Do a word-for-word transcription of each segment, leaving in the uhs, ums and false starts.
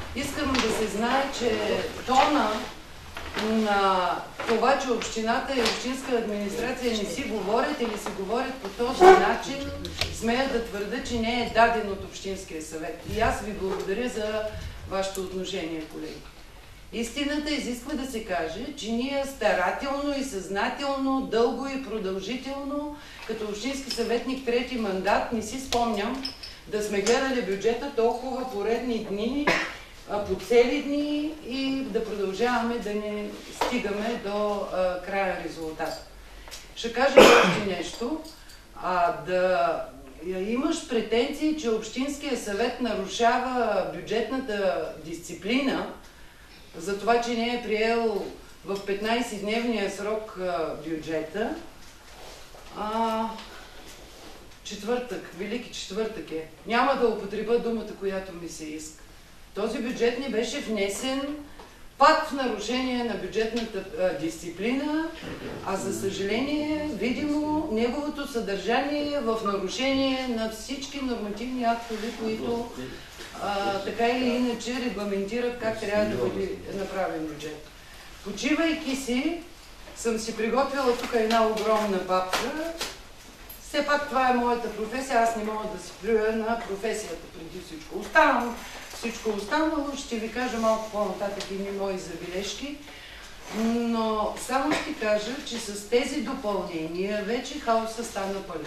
Искам да се знае, че тона на това, че общината и общинска администрация не си говорят или си говорят по този начин, смея да твърда, че не е даден от Общинския съвет. И аз ви благодаря за вашето отношение, колеги. Истината изисква да се каже, че ние старателно и съзнателно, дълго и продължително, като общински съветник трети мандат, не си спомням да сме гледали бюджета толкова поредни дни, по цели дни и да продължаваме да не стигаме до а, края резултат. Ще кажа още нещо. А, да имаш претенции, че Общинския съвет нарушава бюджетната дисциплина, за това, че не е приел в петнайсетдневния срок а, бюджета, а, четвъртък, Велики четвъртък е. Няма да употреба думата, която ми се иска. Този бюджет ни беше внесен пак в нарушение на бюджетната а, дисциплина, а за съжаление, видимо, неговото съдържание е в нарушение на всички нормативни актове, които а, така или иначе регламентират как трябва да бъде направен бюджет. Почивайки си, съм си приготвила тук една огромна папка. Все пак това е моята професия, аз не мога да се плюя на професията преди всичко. Оставам всичко останало, ще ви кажа малко по-нататък и мои забележки, но само ще кажа, че с тези допълнения вече хаоса стана пълен.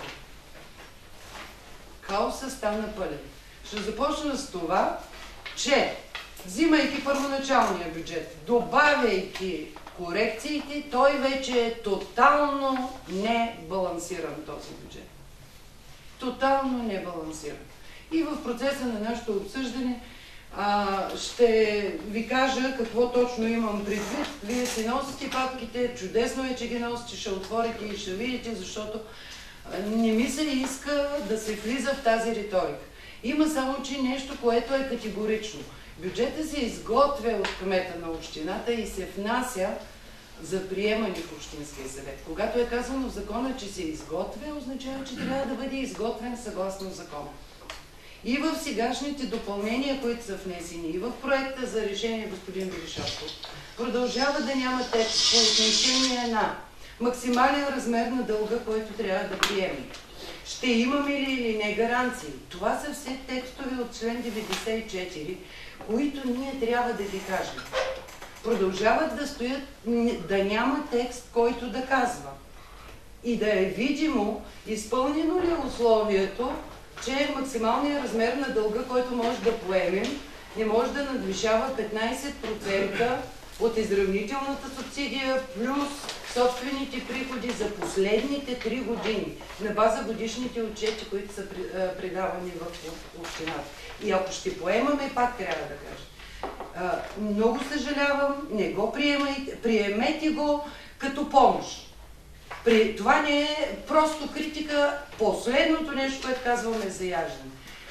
Хаоса стана пълен. Ще започна с това, че взимайки първоначалния бюджет, добавяйки корекциите, той вече е тотално небалансиран този бюджет. Тотално небалансиран. И в процеса на нашето обсъждане а, ще ви кажа какво точно имам предвид. Вие си носите папките, чудесно е, че ги носите, ще отворите и ще видите, защото не ми се иска да се влиза в тази риторика. Има само, че нещо, което е категорично. Бюджетът се изготвя от кмета на общината и се внася за приемане в Общинския съвет. Когато е казано в закона, че се изготвя, означава, че трябва да бъде изготвен съгласно закона. И в сегашните допълнения, които са внесени, и в проекта за решение господин Белишавков, продължава да няма текст по отношение на максимален размер на дълга, който трябва да приемем. Ще имаме ли или не гаранции? Това са все текстове от член деветдесет и четири, които ние трябва да ви кажем. Продължават да стоят, да няма текст, който да казва. И да е видимо, изпълнено ли е условието, че максималният размер на дълга, който може да поемем, не може да надвишава петнайсет процента от изравнителната субсидия плюс собствените приходи за последните три години на база годишните отчети, които са предавани в общината. И ако ще поемаме, пак трябва да кажа. Много съжалявам, не го приемайте, приемете го като помощ. При... Това не е просто критика, последното нещо, което казваме за яждане.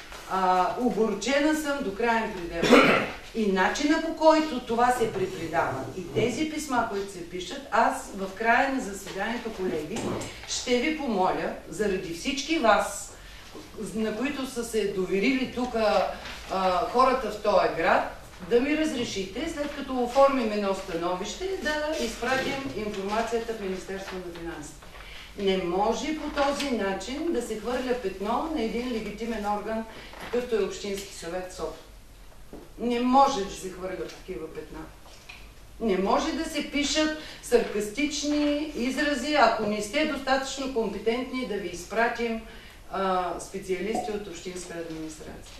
Огорчена съм до краен предел. И начина, по който това се препредава и тези писма, които се пишат, аз в края на заседанието, колеги, ще ви помоля, заради всички вас, на които са се доверили тук хората в този град, да ми разрешите, след като оформим едно становище, да изпратим информацията в Министерство на финансите. Не може по този начин да се хвърля петно на един легитимен орган, какъвто е Общински съвет София. Не може да се хвърлят такива петна. Не може да се пишат саркастични изрази, ако не сте достатъчно компетентни да ви изпратим а, специалисти от Общинска администрация.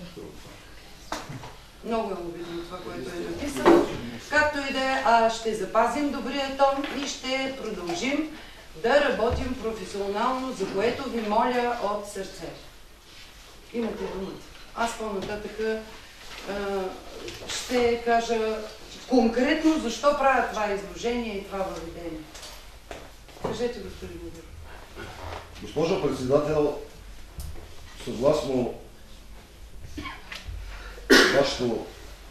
Много е обидно това, което е написано. Както и да е, а ще запазим добрия тон и ще продължим да работим професионално, за което ви моля от сърце. Имате думата. Аз по-нататък ще кажа конкретно защо правя това изложение и това въведение. Кажете, господин Модер. Госпожо председател, съгласно вашето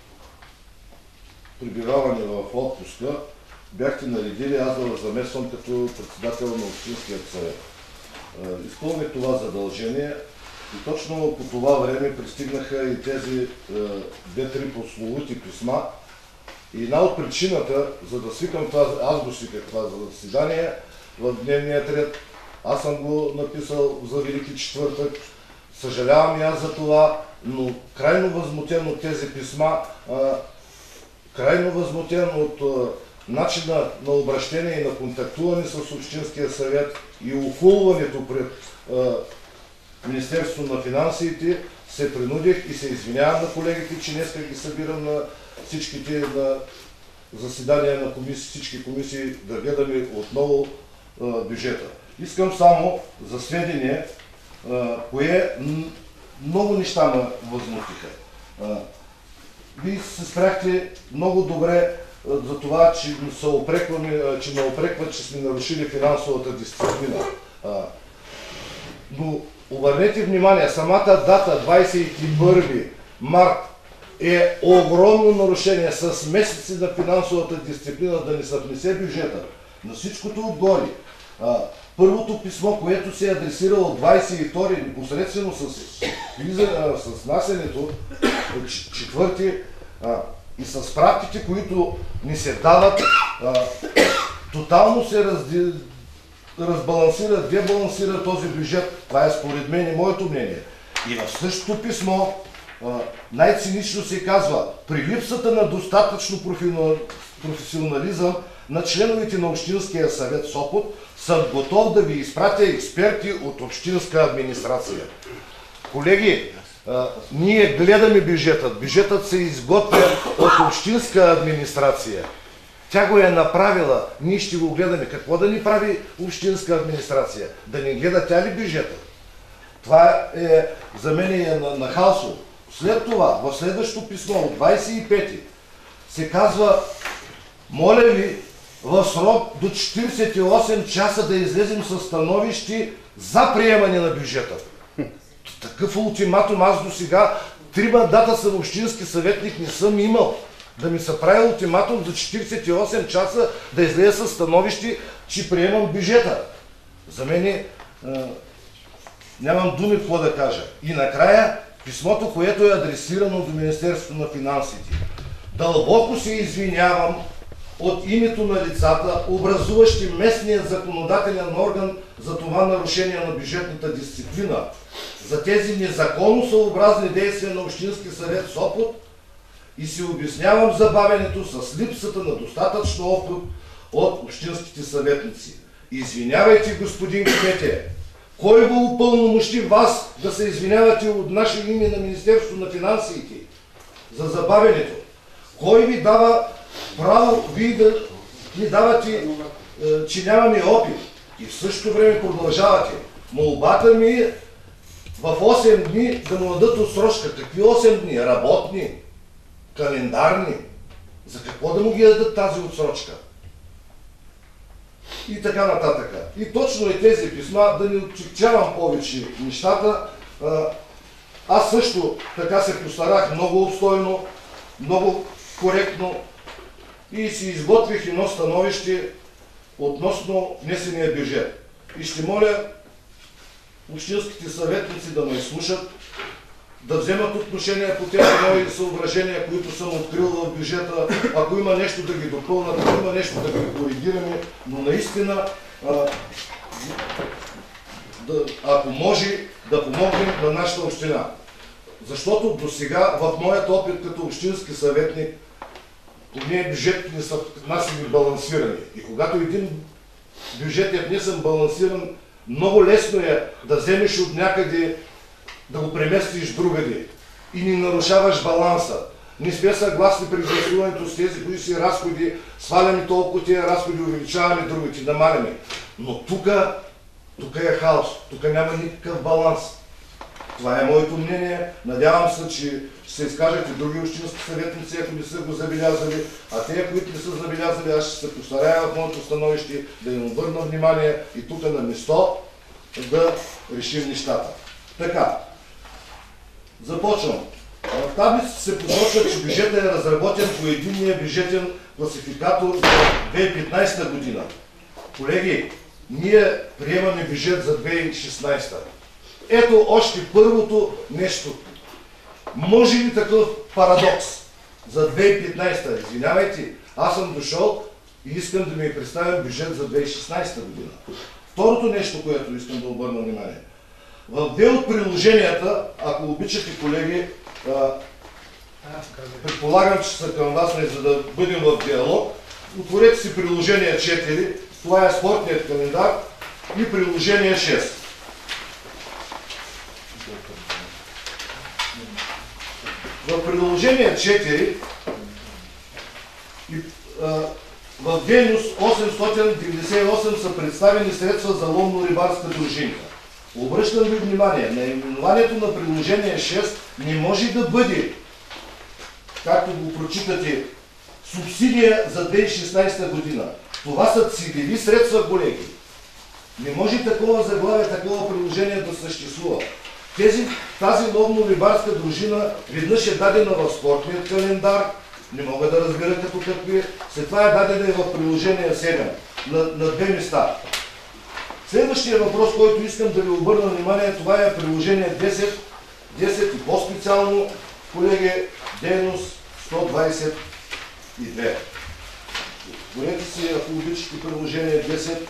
прибиваване в отпуска, бяхте наредили аз да замесвам като председател на Общинския съвет. Изпълних това задължение И точно по това време пристигнаха и тези две-три прословути писма. И една от причината, за да свикам това, аз го свиках това за заседание, в дневния ред, аз съм го написал за Велики четвъртък, съжалявам и аз за това, но крайно възмутен от тези писма, а, крайно възмутен от а, начина на обращение и на контактуване с Общинския съвет и охулването пред а, Министерството на финансите, се принудих и се извинявам на колегите, че днес ги събирам на всичките на заседания на комисии, всички комисии да гледаме отново а, бюджета. Искам само за сведение, а, кое много неща ме възмутиха. А, вие се спряхте много добре а, за това, че, се опрекваме, а, че ме опрекват, че сме нарушили финансовата дисциплина. А, но обърнете внимание, самата дата двадесет и първи март е огромно нарушение с месеци на финансовата дисциплина да не се внесе бюджета. На всичкото отгоре. А, първото писмо, което се е адресирало двадесет и втори непосредствено с, с насенето, четвърти, а, и с справките, които ни се дават, а, тотално се разди, разбалансира, дебалансира този бюджет. Това е според мен и моето мнение. И в същото писмо най-цинично се казва: при липсата на достатъчно професионализъм на членовете на Общинския съвет Сопот съм готов да ви изпратя експерти от Общинска администрация. Колеги, а, ние гледаме бюджетът. Бюджетът се изготвя от Общинска администрация. Тя го е направила, ние ще го гледаме. Какво да ни прави Общинска администрация? Да ни гледа тя ли бюджета? Това е за мен е нахалство. След това, в следващото писмо от двадесет и пети се казва: моля ви в срок до четиридесет и осем часа да излезем със становище за приемане на бюджета. Такъв ултиматум аз до сега, три мандата съм общински съветник, не съм имал. Да ми се прави ултиматум за четиридесет и осем часа да излезе със становище, че приемам бюджета. За мен е, нямам думи какво да кажа. И накрая писмото, което е адресирано до Министерството на финансите. Дълбоко се извинявам от името на лицата, образуващи местния законодателен орган за това нарушение на бюджетната дисциплина, за тези незаконно съобразни действия на Общински съвет Сопот, и си обяснявам забавянето с липсата на достатъчно опит от общинските съветници. Извинявайте, господин кмете, кой го упълномощи вас да се извинявате от наше име на Министерството на финансите за забавянето? Кой ви дава право вие да ни давате, че нямаме опит и в същото време продължавате? Молбата ми е в осем дни да му дадат отсрочка. Какви осем дни? Работни? Календарни? За какво да му ги дадат тази отсрочка? И така нататък. И точно и тези писма, да не отчекчавам повече нещата, аз също така се постарах много обстойно, много коректно и си изготвих едно становище относно внесения бюджет. И ще моля общинските съветници да ме изслушат, да вземат отношение по тези мои съображения, които съм открил в бюджета, ако има нещо да ги допълнат, ако има нещо да ги коригираме, но наистина, а, да, ако може, да помогнем на нашата община. Защото до сега, в моят опит като общински съветник, ние бюджетите не са внасяни балансирани. И когато един бюджет е внесен балансиран, много лесно е да вземеш от някъде, да го преместиш другаде и не нарушаваш баланса. Не сме съгласни при гласуването с тези, които си разходи, сваляме толкова тия разходи, увеличаваме другите, намаляме. Но тук, тук е хаос, тук няма никакъв баланс. Това е моето мнение. Надявам се, че ще се изкажат и други общински съветници, ако не са го забелязали, а те, които не са забелязали, аз ще се постарая в моето становище да им обърна внимание и тук на место да решим нещата. Така, започвам. В таблицата се посочва, че бюджетът е разработен по единния бюджетен класификатор за две хиляди и петнадесета година. Колеги, ние приемаме бюджет за две хиляди и шестнадесета. ето още първото нещо. Може ли такъв парадокс за две хиляди и петнадесета? Извинявайте, аз съм дошъл и искам да ми представя бюджет за две хиляди и шестнадесета година. Второто нещо, което искам да обърна внимание. В две от приложенията, ако обичате, колеги, а, предполагам, че са към вас, не, за да бъдем в диалог, отворете си приложение четири, това е спортният календар, и приложение шест. В приложение четири в дейност осемстотин деветдесет и осем са представени средства за ловно-рибарска дружинка. Обръщам ви внимание, наименованието на приложение шест не може да бъде, както го прочитате, субсидия за две хиляди и шестнадесета година. Това са целеви средства, колеги. Не може такова заглавие, такова приложение да съществува. Тези, тази ловно-рибарска дружина веднъж е дадена в спортният календар, не мога да разбера като какви. След това е дадена и в приложение седем, на, на две места. Следващия въпрос, който искам да ви обърна внимание, това е приложение десет, десет и по-специално, колеги, дейност сто двадесет и две. Говорете си, ако обичате приложение десет.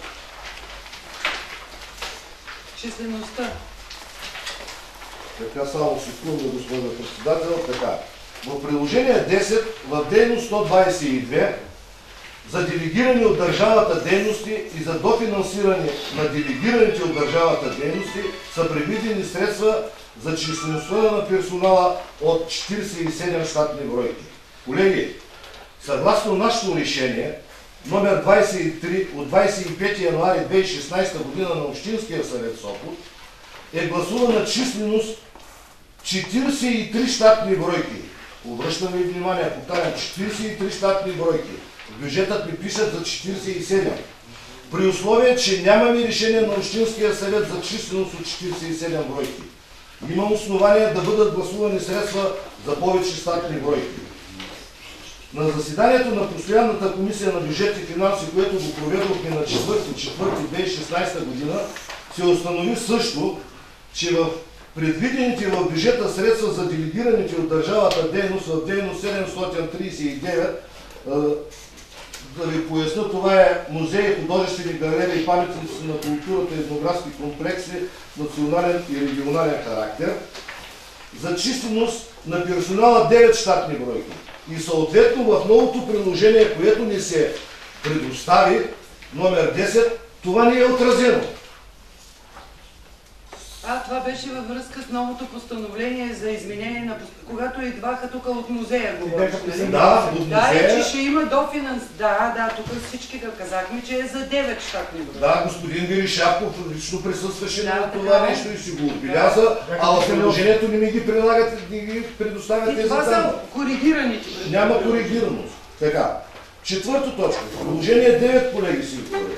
Числеността. Така, само секунда, господин председател. Така. В приложение десет, в дейност сто двадесет и две, за делегирани от държавата дейности и за дофинансиране на делегираните от държавата дейности са предвидени средства за числеността на персонала от четиридесет и седем щатни бройки. Колеги, съгласно нашето решение, номер двадесет и три от двадесет и пети януари две хиляди и шестнадесета година на Общинския съвет Сопот, е гласувана численост четиридесет и три щатни бройки. Обръщам ви внимание, повтарям, четиридесет и три щатни бройки. В бюджетът ми пишат за четиридесет и седем. При условие, че нямаме решение на Общинския съвет за численост от четиридесет и седем бройки. Има основание да бъдат гласувани средства за повече щатни бройки. На заседанието на Постоянната комисия на бюджет и финанси, което го проведохме на четвърти април две хиляди и шестнадесета година, се установи също, че в предвидените в бюджета средства за делегираните от държавата дейност в дейност седемстотин тридесет и девет, да ви поясня, това е музеи, художествени галерии и паметници на културата и етнографски комплекси, национален и регионален характер, за численост на персонала девет щатни бройки. И съответно в новото приложение, което ни се предостави, номер десет, това не е отразено. А, това беше във връзка с новото постановление за изменение на... Когато идваха тук от музея, говориш, нали? Да, от музея. Да, е, че ще има дофинанс. Да, да, тук всички да казахме, че е за девет щатни бройки. Да, господин Виришапов лично присъстваше да, на това така, нещо и си го отбеляза, да, а в приложението не ми ги прилагат, не ги предоставят тези данни. И това са коригираните. Няма коригираност. Така, четвърта точка. Приложение девет, колеги, си говорят.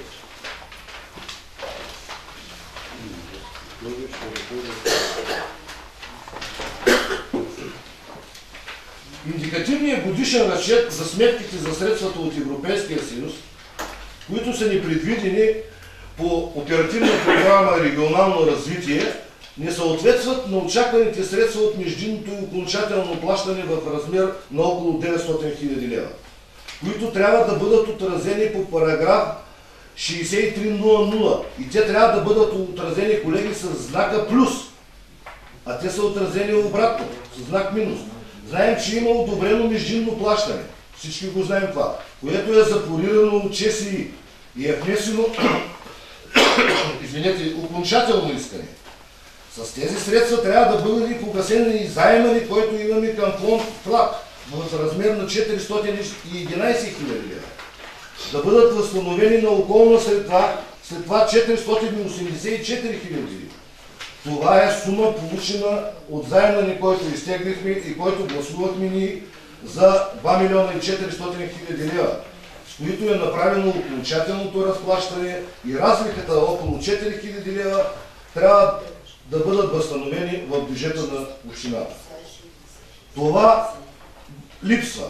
Индикативният годишен разчет за сметките за средствата от Европейския съюз, които са ни предвидени по оперативна програма регионално развитие, не съответстват на очакваните средства от междинното и окончателно плащане в размер на около деветстотин хиляди лева, които трябва да бъдат отразени по параграф шейсет и три нула нула и те трябва да бъдат отразени, колеги, с знака плюс, а те са отразени обратно, с знак минус. Знаем, че има одобрено междинно плащане, всички го знаем това, което е запорирано от ЧСИ и е внесено извинете, окончателно искане. С тези средства трябва да бъдат погасени и заемани, който имаме към фонд ФЛАП в размер на четиристотин и единадесет хиляди лева. Да бъдат възстановени на околна среда, след това четиристотин и осемдесет и четири хиляди. Това е сума получена от заемане, който изтеглихме и който гласувахме ни за два милиона и четиристотин хиляди лева, с които е направено окончателното разплащане и разликата около четири хиляди лева трябва да бъдат възстановени в бюджета на общината. Това липсва.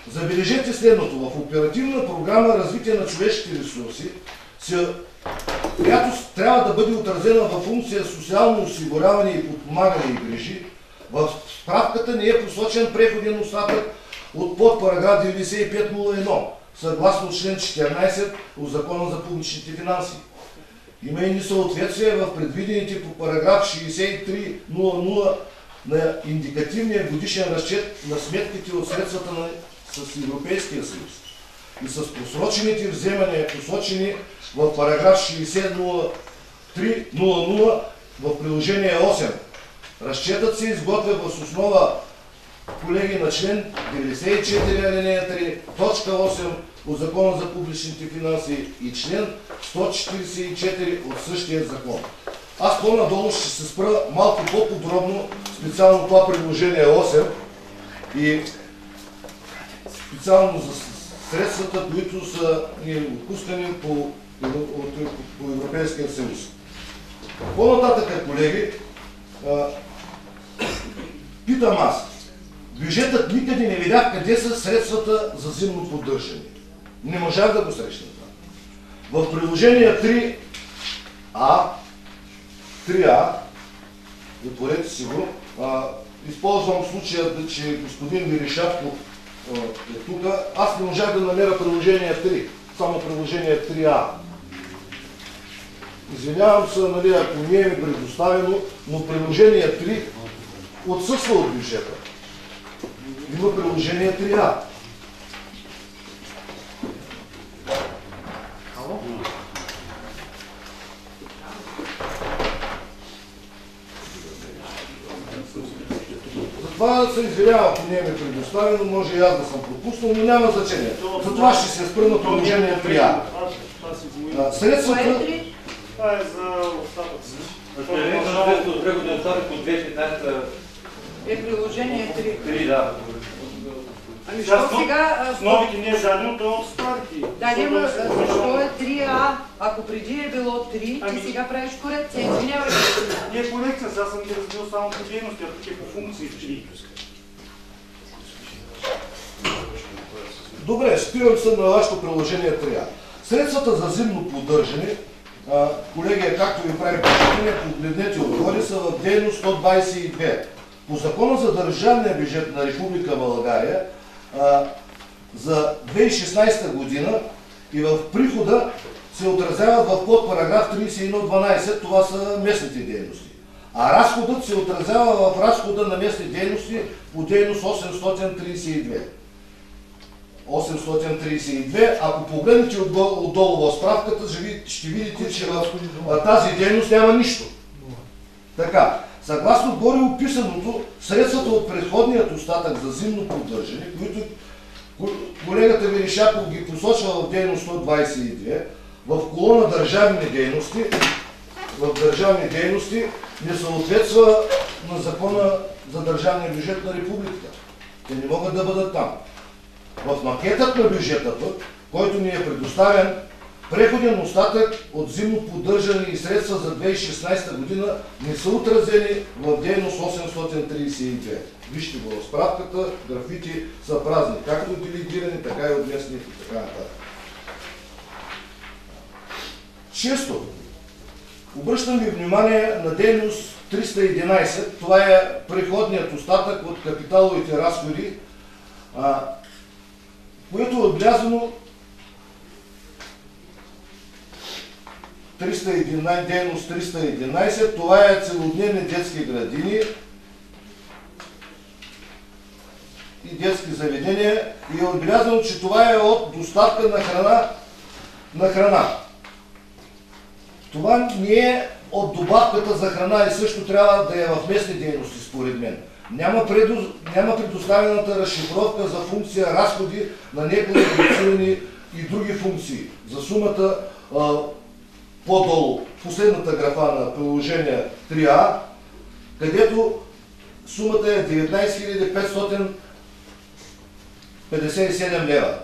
Забележете следното. В оперативна програма развитие на човешките ресурси се която трябва да бъде отразена във функция социално осигуряване и подпомагане и грижи. В справката не е посочен преходен остатък от подпараграф деветдесет и пет нула едно, съгласно член четиринайсет от Закона за публичните финанси. Има и несъответствие в предвидените по параграф шейсет и три нула нула на индикативния годишен разчет на сметките от средствата на, с Европейския съюз и с просрочените вземания, посочени в параграф шейсет нула три нула нула в приложение осем. Разчетът се изготвя въз основа, колеги, на член деветдесет и четири алинея три, точка осем от Закона за публичните финанси и член сто четирийсет и четири от същия закон. Аз по-надолу ще се спра малко по-подробно, специално това приложение осем и специално за средствата, които са отпускани по, по Европейския съюз. По-нататък, колеги, питам аз. Бюджетът никъде не видях къде са средствата за зимно поддържане. Не можах да го срещна това. В приложение три А, три А, отворете си го, а, използвам случая, че господин Веришапков е тук. Аз не можах да намеря приложение три, само приложение три А. Извинявам се, нали, ако не е ми предоставено, но приложение три отсъства от бюджета. Има приложение три А. Затова се извинявам, ако не е ми предоставено, може и аз да съм пропуснал, но няма значение. Затова ще се спра на приложение три А. Средствата... Това е за остатъци. Преходният остатък от две хиляди и петнадесета е приложение три. три, да. Ами защо сега... С новите не е заедно, то от старите. Да, няма, защо е три А? Ако преди е било три, ти сега правиш корекция. Извинявай. Не е корекция, сега съм ги разбил само по дейности, а тук е по функции. Добре, спирам се на вашето приложение три А. Средствата за зимно поддържане, колеги, както ви прави впечатление, погледнете отгоре, са в дейност сто двадесет и две. По Закона за държавния бюджет на Република България за две хиляди и шестнадесета година и в прихода се отразяват в подпараграф тридесет и едно дванадесет, това са местните дейности. А разходът се отразява в разхода на местни дейности по дейност осемстотин тридесет и две. осемстотин тридесет и две, ако погледнете отдолу в справката, ще видите, че в тази дейност няма нищо. Така, съгласно горе описаното, средствата от предходният остатък за зимно поддържане, които колегата Веришапов ги посочва в дейност сто двадесет и две, в колона държавни дейности, в държавни дейности не съответства на Закона за държавния бюджет на Републиката. Те не могат да бъдат там. В макетът на бюджета, който ни е предоставен, преходен остатък от зимно поддържане и средства за две хиляди и шестнадесета година не са отразени в дейност осемстотин тридесет и две. Вижте го в справката, графите са празни, както от делегирани, така и от местни и така нататък. Шесто. Обръщам ви внимание на дейност триста и единадесет. Това е преходният остатък от капиталовите разходи, което е отбелязано дейност триста и единадесет, това е целодневни детски градини и детски заведения и е отбелязано, че това е от доставка на храна на храна. Това не е от добавката за храна и също трябва да е в местни дейности, според мен. Няма, предо... Няма предоставената разшифровка за функция разходи на неквалифицирани и други функции. За сумата а, по-долу, последната графа на приложение три А, където сумата е деветнадесет хиляди петстотин петдесет и седем лева.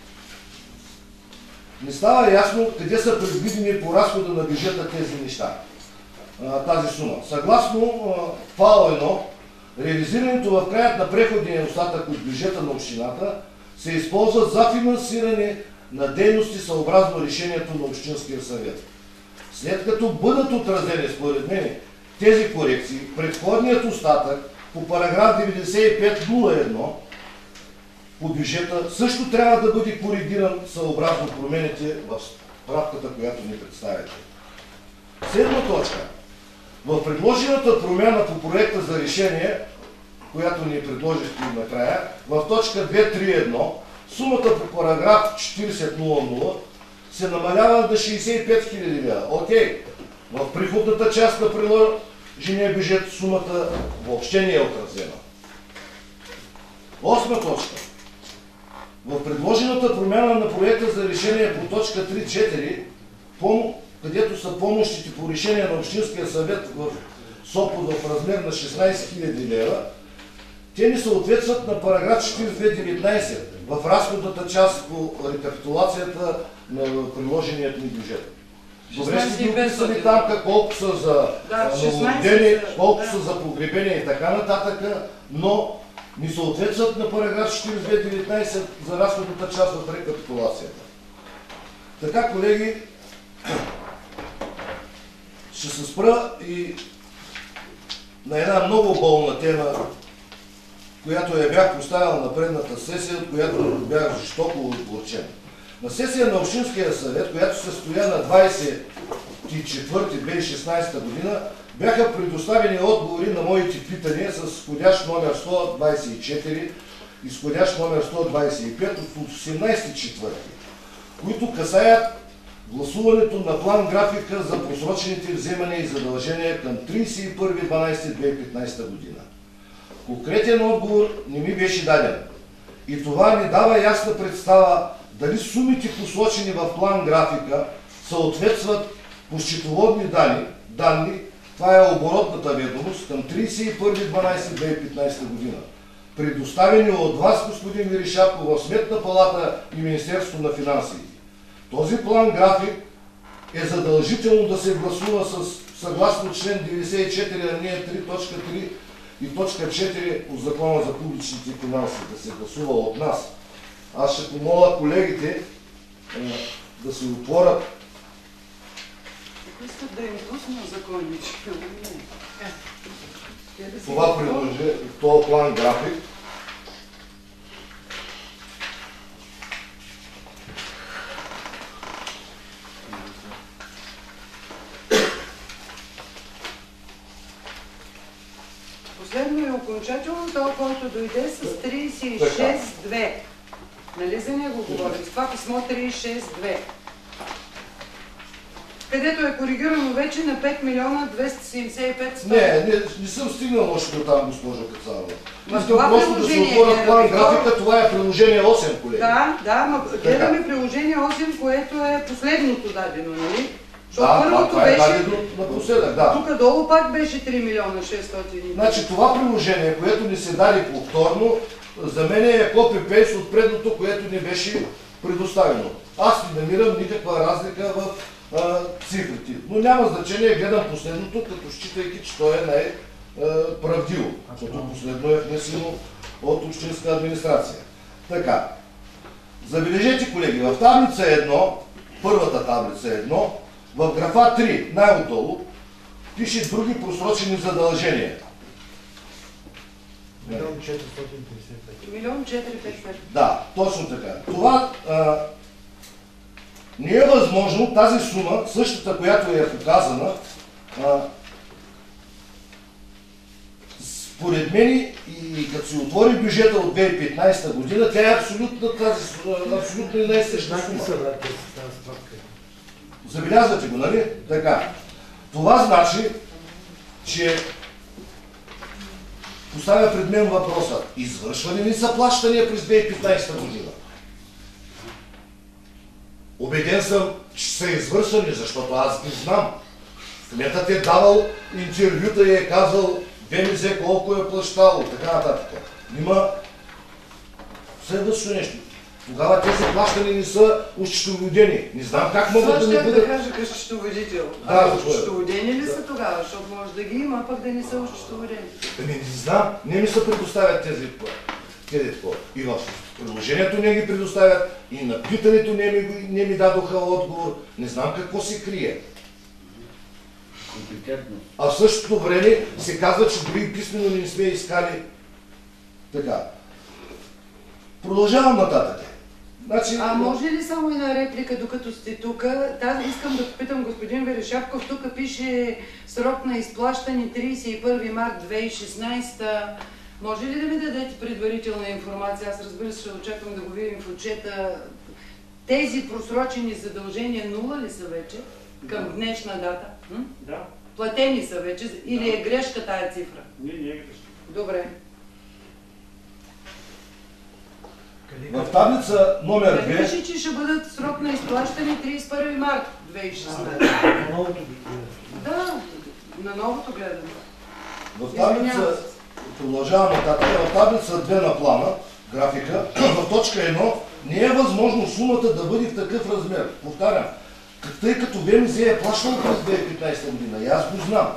Не става ясно къде са предвидени по разхода на бюджета тези неща, тази сума. Съгласно ФАО едно, реализирането в краят на преходния остатък от бюджета на общината се използва за финансиране на дейности съобразно решението на Общинския съвет. след като бъдат отразени според мен тези корекции, предходният остатък по параграф деветдесет и пет нула едно по бюджета също трябва да бъде коригиран съобразно промените в справката, която ни представяте. Седма точка. В предложената промяна по проекта за решение, която ни предложихте накрая, в точка две три едно, сумата по параграф четиридесет нула нула се намалява до шейсет и пет хиляди лева. Окей, в приходната част на приложения бюджет сумата въобще не е отразена. Осма точка. В предложената промяна на проекта за решение по точка три четири, където са помощите по решение на Общинския съвет в Сопот в размер на шестнайсет хиляди лева, те не съответстват на параграф четиридесет и две деветнайсет в разходната част по рекапитулацията на приложеният ни бюджет. Добре сте ги описали там колко са за новодени, колко са за погребение и така нататък, но не съответстват на параграф четиридесет и две деветнайсет за разходната част в рекапитулацията. Така, колеги, ще се спра и на една много болна тема, която я бях поставил на предната сесия, от която бях жестоко отгорчен. На сесия на Общинския съвет, която се състоя на двайсет и четвърти две хиляди и шестнайсета година, бяха предоставени отговори на моите питания с входящ номер сто двайсет и четири и с входящ номер сто двайсет и пет от осемнайсети четвърти, които касаят гласуването на план графика за просрочените вземания и задължения към трийсет и първи декември две хиляди и петнайсета година. Конкретен отговор не ми беше даден. И това ни дава ясна представа дали сумите, посочени в план графика, съответстват по счетоводни данни, данни, това е оборотната ведомост, към трийсет и първи декември две хиляди и петнайсета година, предоставени от вас, господин Виришапко, в Сметна палата и Министерството на финансите. Този план график е задължително да се гласува с, съгласно член деветдесет и четири алинея три точка три и точка четири от Закона за публичните финанси, да се гласува от нас. Аз ще помоля колегите е, да се отворят. Искат да им пусна законите. Това предложи, този план график. Последно и окончателно, това, който дойде с трийсет и шест две. Нали за него говорим? С това писмо трийсет и шест две. Където е коригирано вече на пет милиона двеста седемдесет и пет. Не, не, не съм стигнал още до там, госпожо Кацарова. Искам просто да се отворя план графика, това е приложение осем, колеги. Да, да, но гледаме приложение осем, което е последното дадено, нали? Да, това, това е дадено напоследък, да. Тук долу пак беше три милиона шестстотин. Значи това приложение, което ни се даде повторно, за мен е копи-пейст от предното, което ни беше предоставено. Аз не намирам никаква разлика в а, цифрите. Но няма значение, гледам последното, като считайки, че то е най-правдиво. Защото последно е внесено от общинска администрация. Така. Забележете, колеги, в таблица едно, първата таблица едно, в графа три, най-отдолу, пише други просрочени задължения. Милион четиристотин петдесет и пет. Милион четиристотин петдесет и пет. Да, точно така. Това а, не е възможно тази сума, същата, която е показана, а, според мен и като се отвори бюджета от две хиляди и петнайсета година, тя е абсолютно тази, абсолютно и най-съща сума. Забелязвате го, нали? Така. Това значи, че поставя пред мен въпроса, извършвани ли са плащания през две хиляди и петнайсета година? Убеден съм, че са извършвани, защото аз ги знам. Кметът е давал интервюта и е казал ВМЗ колко е плащало и така нататък. Има следващо нещо. Тогава тези плащания не са ощетоводени. Не знам как могат да не бъдат... да кажа като щетоводител. Да, ощетоводени ли са тогава? Защото може да ги има, пък да не са ощетоводени. Ами не знам. Не ми се предоставят тези тези И в приложението не ги предоставят, и на питането не ми, не ми дадоха отговор. Не знам какво се крие. А в същото време се казва, че дори писмено не сме искали така. Продължавам нататък. Значи... А може ли само една реплика, докато сте тук? Аз искам да попитам господин Верешапков. Тук пише срок на изплащане тридесет и първи март две хиляди и шестнадесета. Може ли да ми дадете предварителна информация? Аз разбира се, ще очаквам да го видим в отчета. Тези просрочени задължения нула ли са вече към днешна дата? М? Да. Платени са вече или е грешка тая цифра? Не, не е грешка. Добре. В таблица номер Дали две... пише, че ще бъдат срок на изплащане тридесет и първи март две хиляди и шестнадесета? Да, на новото гледане. В таблица, продължавам нататък, в таблица две на плана, графика, в точка едно не е възможно сумата да бъде в такъв размер. Повтарям, тъй като ВМЗ е плащал през две хиляди и петнадесета година и аз го знам.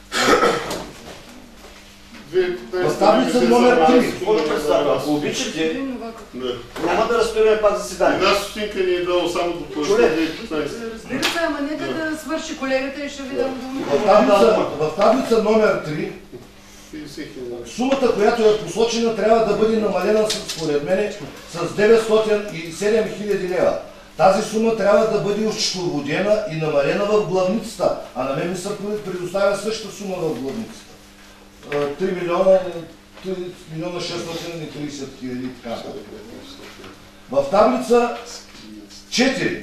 В таблица номер три. Може представя, ако обичате, няма да разстояме пак заседание. Една стотинка ни е дало само до първо две хиляди и петнадесета. Разбира се, ама нека да свърши колегата и ще ви дам думата. В таблица, в таблица номер три петдесет хиляди. сумата, която е посочена, трябва да бъде намалена, според мен, с деветстотин и седем хиляди лева. Тази сума трябва да бъде осчетоводена и намалена в главницата, а на мен ми се предоставя същата сума в главницата. три милиона, три милиона шестстотин и тридесет хиляди, така. В таблица четири,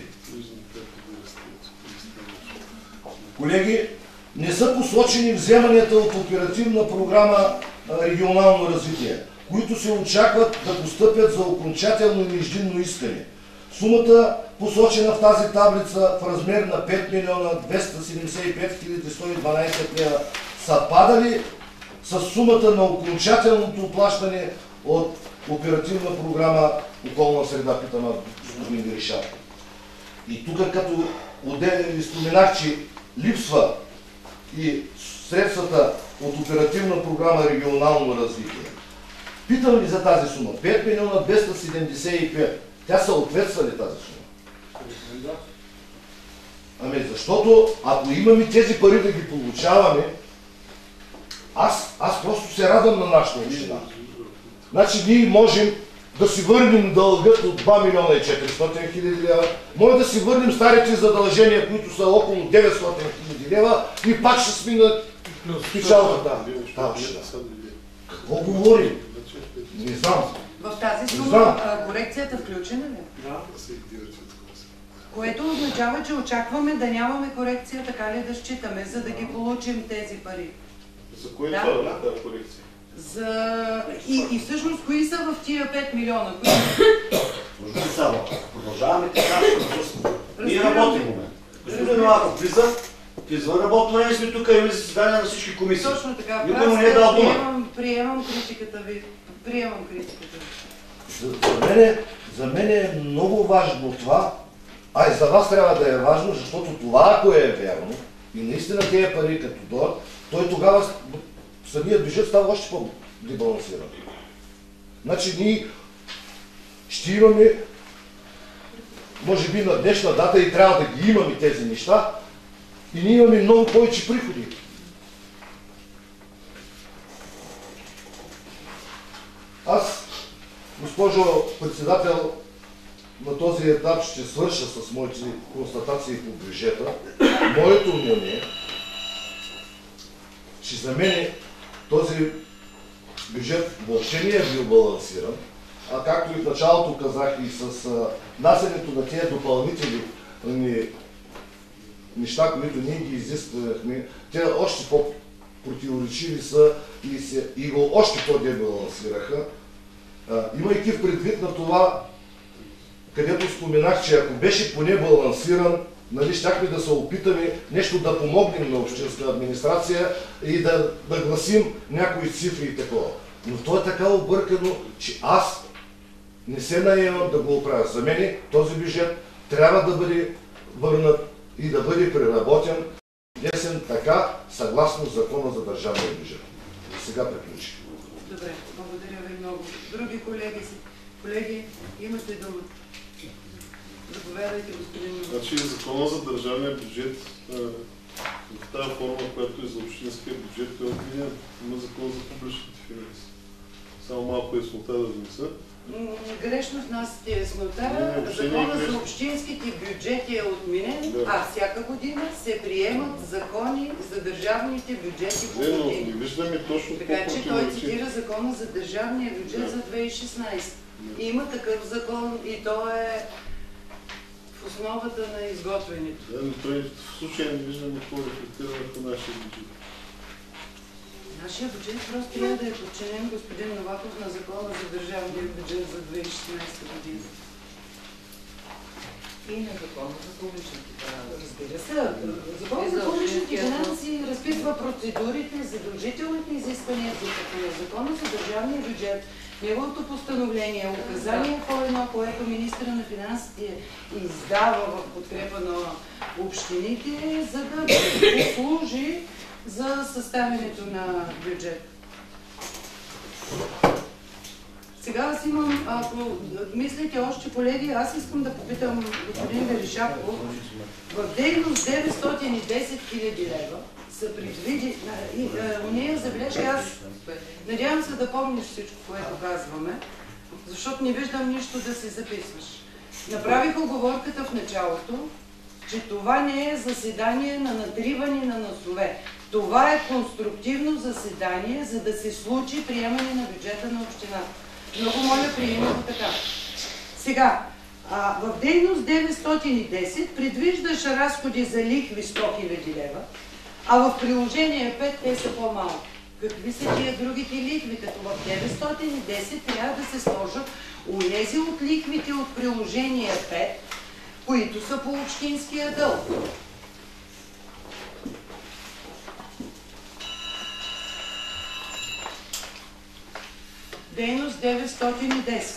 колеги, не са посочени вземанията от оперативна програма регионално развитие, които се очакват да постъпят за окончателно и междинно искане. Сумата, посочена в тази таблица в размер на пет милиона двеста седемдесет и пет хиляди сто и дванадесет лева, съвпада ли с сумата на окончателното плащане от оперативна програма Околна среда, питам господин Верешапков. И тук като отделен ви споменах, че липсва и средствата от оперативна програма регионално развитие. Питам ви за тази сума. пет милиона двеста седемдесет и пет. Тя съответства ли тази сума? Ами защото ако имаме тези пари да ги получаваме, аз, аз просто се радвам на нашата община. Значи ние можем да си върнем дългът от два милиона и четиристотин хиляди лева, може да си върнем старите задължения, които са около деветстотин хиляди лева и пак ще сминат печалбата. Какво говорим? Не знам. В тази сума корекцията включена ли? Да. Което означава, че очакваме да нямаме корекция, така ли да считаме, за да ги получим тези пари. За кое Да. това е тази корекция? За... И, и всъщност, кои са в тия пет милиона? Кои... Продължаваме така. Ние Разбирам. работим в момента. Господин Новаков влиза, в извънработно време сме тук, имаме заседания на всички комисии. Точно така. Никой му не е дал дума. Приемам, приемам критиката ви. Приемам критиката ви. За, за, мен, за мен е много важно това, а и за вас трябва да е важно, защото това, ако е вярно, и наистина тези пари като дойдат, той тогава самият бюджет става още по-дебалансиран. Значи ние ще имаме, може би на днешна дата и трябва да ги имаме тези неща, и ние имаме много повече приходи. Аз, госпожо председател, на този етап ще свърша с моите констатации по бюджета. Моето мнение, че за мен този бюджет въобще не е бил балансиран, а както и в началото казах и с насенето на тези допълнителни неща, които ние ги изисквахме, те още по-противоречиви са и, се, и го още по-дебалансираха. Имайки в предвид на това, където споменах, че ако беше поне балансиран, нали, щяхме да се опитаме нещо да помогнем на общинска администрация и да, да гласим някои цифри и такова. Но то е така объркано, че аз не се наемам да го оправя. За мен този бюджет трябва да бъде върнат и да бъде преработен, внесен така, съгласно закона за държавния бюджет. И сега приключи. Добре, благодаря ви много. Други колеги, колеги, имате дума. Заповядайте, господин. Значи закона за държавния бюджет В тази форма, която е за общинския бюджет, той отменя, има закон за публичните финанси. Само малко яснота да внеса. Грешно внасяте яснота. Не, не, въобще не е Закона за грешно. общинските бюджети е отменен, Да. а всяка година се приемат закони за държавните бюджети по Не, но не години. виждаме точно Така какво че той противоречи. цитира закона за държавния бюджет Да. за две хиляди и шестнадесета. Да. Има такъв закон и то е в основата на изготвянето. Да, но той в случая не виждаме какво рефлектира върху нашия бюджет. Нашия бюджет просто трябва да е подчинен, господин Новаков, на закона за държавния бюджет за две хиляди и шестнадесета година. И на закона за публичните финанси. Разбира се, закон за публичните финанси разписва процедурите, задължителните изисквания на закона за държавния бюджет. Неговото постановление, указание по едно, което министра на финансите издава в подкрепа на общините, за да послужи за съставянето на бюджет. Сега аз имам, ако мислите още, колеги, аз искам да попитам господин Веришапов, в дейност деветстотин и десет хиляди лева са предвиди, у нея забележка, аз надявам се да помниш всичко, което казваме, защото не виждам нищо да си записваш. Направих оговорката в началото, че това не е заседание на натриване на носове. Това е конструктивно заседание, за да се случи приемане на бюджета на общината. Много моля, приема го така. Сега, а, в дейност деветстотин и десет предвиждаш разходи за лихви сто хиляди лева, а в приложение пет те са по-малко. Какви са тия другите лихви? Като в деветстотин и десет трябва да се сложат онези от лихвите от приложение пет, които са по общинския дълг. Дейност деветстотин и десет.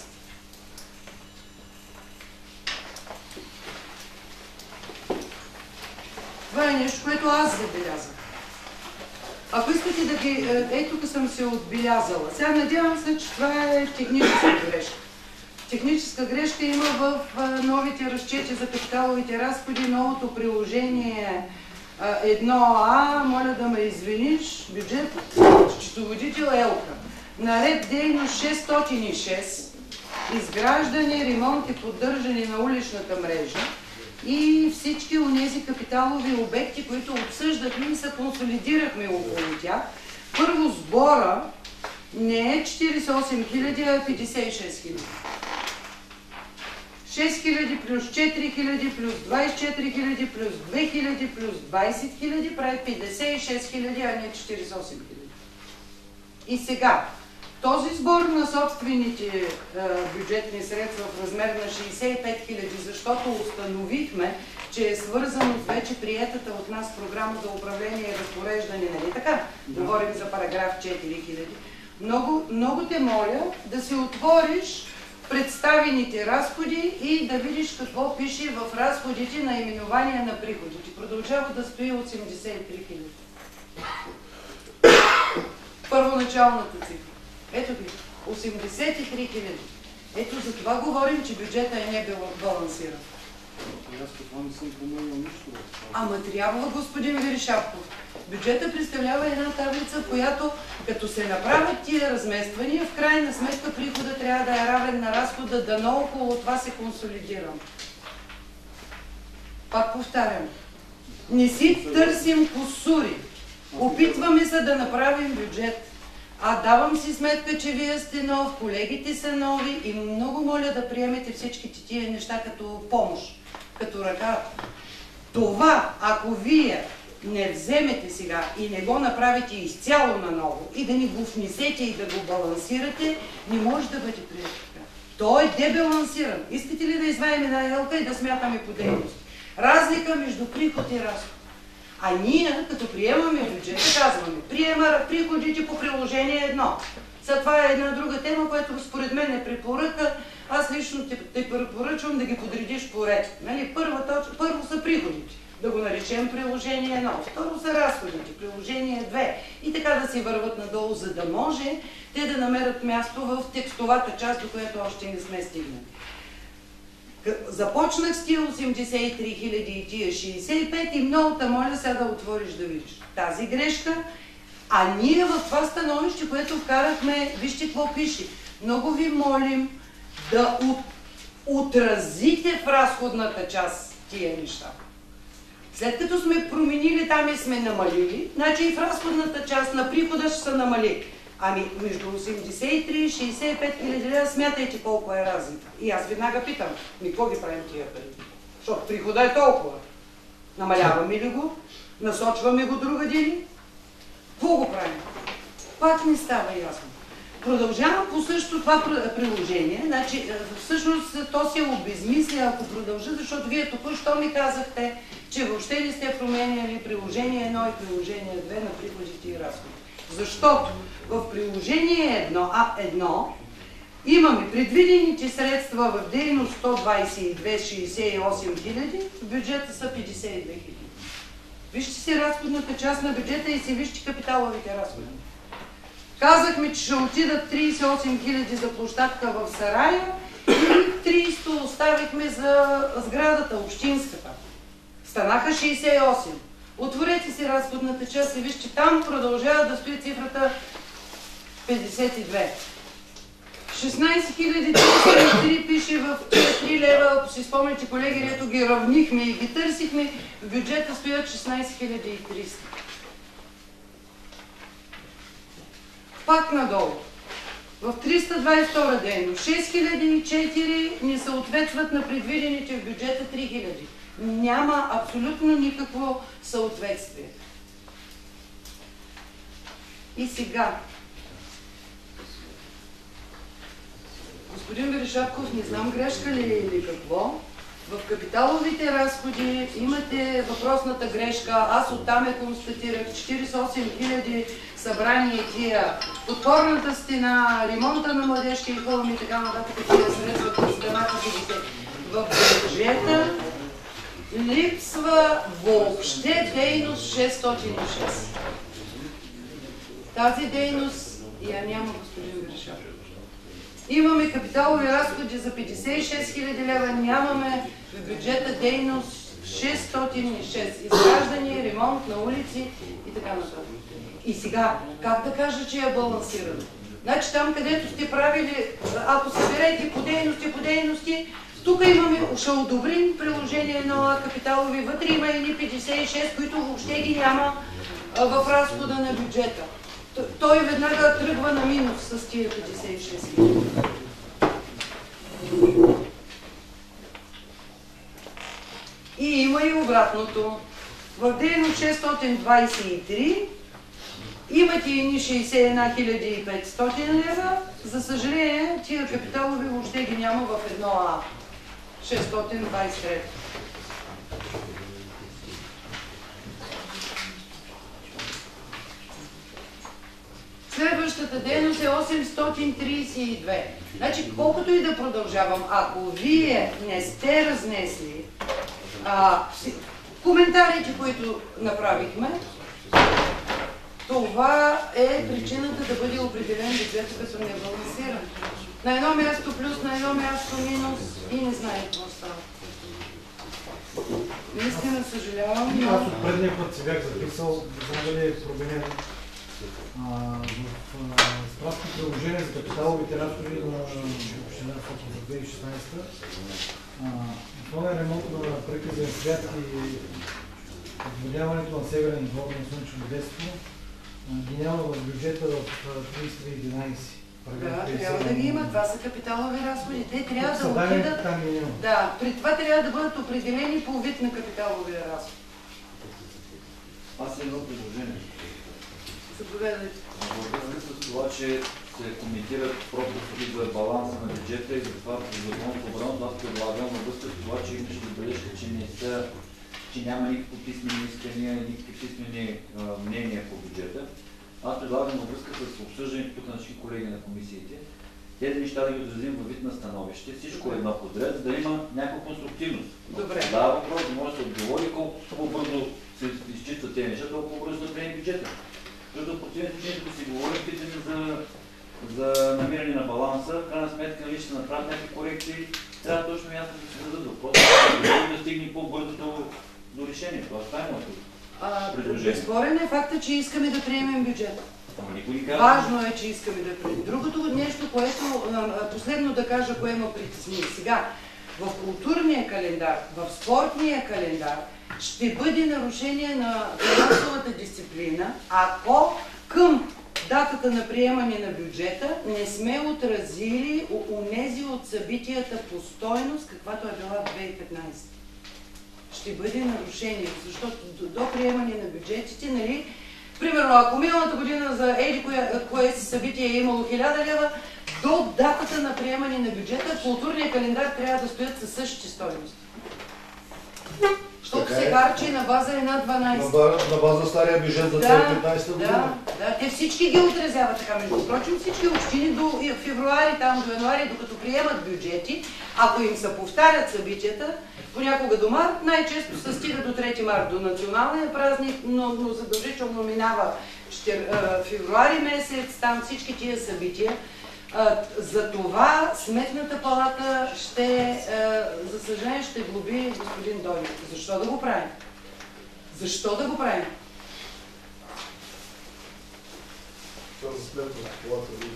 Това е нещо, което аз забелязах. Ако искате да ги... Ей, тук съм се отбелязала. Сега надявам се, че това е техническа грешка. Техническа грешка има в новите разчети за капиталовите разходи, новото приложение едно А, моля да ме извиниш, бюджет, счетоводител Елка. Наред дейност шестстотин и шест, изграждане, ремонт и поддържане на уличната мрежа и всички онези капиталови обекти, които обсъждахме и се консолидирахме около тях. Първо сбора не е четиридесет и осем хиляди, а е петдесет и шест хиляди. шест хиляди плюс четири хиляди плюс двадесет и четири хиляди плюс две хиляди плюс двадесет хиляди прави петдесет и шест хиляди, а не четиридесет и осем хиляди. И сега, този сбор на собствените е, бюджетни средства в размер на шейсет и пет хиляди, защото установихме, че е свързано с вече приетата от нас програма за управление и разпореждане, нали така? Да. Говорим за параграф четири хиляди. Много, много те моля да си отвориш представените разходи и да видиш какво пише в разходите на именование на приходите. Продължава да стои осемдесет и три хиляди. Първоначалната цифра. Ето ги, осемдесет и три хиляди. Ето за това говорим, че бюджета е не балансиран. Аз това не съм променил нищо. Ама трябва, господин Веришапов. Бюджета представлява една таблица, която като се направят тия размествания, в крайна сметка прихода трябва да е равен на разхода, дано около това се консолидирам. Пак повтарям. Не си търсим кусури. Опитваме се да направим бюджет. А давам си сметка, че вие сте нов, колегите са нови и много моля да приемете всичките тия неща като помощ, като ръка. Това, ако вие не вземете сега и не го направите изцяло наново и да ни го внесете и да го балансирате, не може да бъде прието така. Той е дебалансиран. Искате ли да извадим една елка и да смятаме по дейност? Разлика между приход и разход. А ние, като приемаме бюджета, казваме, приема приходите по приложение едно. За това е една друга тема, която според мен е препоръка. Аз лично те, те препоръчвам да ги подредиш по ред. Нали? Първа точка, първо са приходите, да го наречем приложение едно. Второ са разходите, приложение две. И така да си върват надолу, за да може те да намерят място в текстовата част, до която още не сме стигнали. Започнах с тия осемдесет и три хиляди и тия шейсет и пет и много те моля сега да отвориш да видиш тази грешка. А ние в това становище, което вкарахме, вижте какво пише. Много ви молим да от, отразите в разходната част тия неща. След като сме променили там и сме намалили, значи и в разходната част на прихода ще се намали. Ами между осемдесет и три и шейсет и пет хиляди лева смятайте колко е разлика. И аз веднага питам, ми какво ги правим тия пари? Защото прихода е толкова. Намаляваме ли го? Насочваме го друга дели? Какво го правим? Пак не става ясно. Продължавам по също това приложение. Значи, всъщност то се обезмисля, ако продължа, защото вие току-що ми казахте, че въобще ли сте променяли приложение едно и приложение две на приходите и разходи. Защото в приложение едно, а едно имаме предвидените средства в дейност сто двадесет и две шейсет и осем хиляди, в бюджета са петдесет и две хиляди. Вижте си разходната част на бюджета и си вижте капиталовите разходи. Казахме, че ще отидат тридесет и осем хиляди за площадка в Сарая и триста оставихме за сградата, общинската. Станаха шейсет и осем. Отворете си разходната част и вижте, там продължава да стои цифрата петдесет и две. шестнадесет хиляди триста и три пише в три лева, ако си спомняте, колеги, ето ги равнихме и ги търсихме, в бюджета стоят шестнадесет хиляди и триста. Пак надолу. В триста двадесет и втора дейност шест хиляди и четири не съответстват на предвидените в бюджета три хиляди. Няма абсолютно никакво съответствие. И сега. Господин Верешапков, не знам грешка ли е или какво. В капиталовите разходи имате въпросната грешка. Аз оттам я констатирах. четиридесет и осем хиляди събрани тия подпорната стена, ремонта на младежки хълми и така нататък тия средства по стената петдесет. В бюджета липсва въобще дейност шестстотин и шест. Тази дейност я няма, господин Верешапков. Имаме капиталови разходи за петдесет и шест хиляди лева, нямаме в бюджета дейност шестстотин и шест. Изграждане, ремонт на улици и така нататък. И сега, как да кажа, че е балансирано? Значи там, където сте правили, ако съберете по дейности, по дейности, тук имаме, ще одобрим приложение на капиталови, вътре има и петдесет и шест, които въобще ги няма в разхода на бюджета. Той веднага тръгва на минус с тия петдесет и шест хиляди. И има и обратното. В дейност шестстотин двадесет и три имате и шейсет и една хиляди и петстотин лева. За съжаление, тия капиталови въобще ги няма в едно А. шестстотин двадесет и три. Следващата дейност е осемстотин тридесет и две. Значи, колкото и да продължавам, ако вие не сте разнесли а, коментарите, които направихме, това е причината да бъде определен бюджет като небалансиран. На едно място плюс, на едно място минус и не знае какво става. Наистина съжалявам. Но... Аз от предния път си бях записал, за да е променен в справки приложение за капиталовите разходи на община Фотон за две хиляди и шестнадесета. Основен ремонт на приказен свят и подводяването на северен двор на Слънчево детство ги няма в бюджета в триста и единадесет. Да, трябва да ги има. Това са капиталови разходи. Те трябва да отидат... Да, при това трябва да бъдат определени по вид на капиталовия разход. Аз едно предложение. Заповядайте. Във връзка с това, че се коментират пропуски за баланса на бюджета и затова при законното обрано, аз предлагам във връзка с това, че имаше бележка, че не са, че няма никакви писмени искания, никакви писмени а, мнения по бюджета. Аз предлагам във връзка с обсъждането тук на всички колеги на комисиите, тези неща да ги отразим във вид на становище, всичко е едно подред, за да има някаква конструктивност. Добре. Да, въпрос да може да се отговори колкото по-бързо се изчистват тези неща, толкова по-бързо да приеме бюджета. Защото в противен случай, като си говорим, питаме за, за намиране на баланса, в крайна сметка ли ще се направят някакви корекции, трябва точно ясно да се дадат въпрос, да стигне по-бързо до, до решение. Това е моето предложение. Безспорен е факта, че искаме да приемем бюджет. Важно е, че искаме да приемем. Другото нещо, което последно да кажа, кое ме притесни. Сега, в културния календар, в спортния календар ще бъде нарушение на финансовата дисциплина, ако към датата на приемане на бюджета не сме отразили онези от събитията по стойност, каквато е била в две хиляди и петнадесета. Ще бъде нарушение, защото до, до приемане на бюджетите, нали, примерно, ако миналата година за еди кое, кое си събитие е имало хиляда лева, до датата на приемане на бюджета, културния календар трябва да стоят със същите стойности. Защото се харчи на база една дванадесета. На база стария бюджет за две хиляди и петнадесета година. Да, да, те всички ги отразяват така. Между прочим, всички общини до февруари, там до януари, докато приемат бюджети, ако им се повтарят събитията, понякога до март, най-често се стига до трети март, до националния празник, но, но задължително минава ще, а, февруари месец, там всички тия събития. А, за това Сметната палата ще, а, за съжаление, ще глоби господин Донев. Защо да го правим? Защо да го правим? Това за Сметната палата ви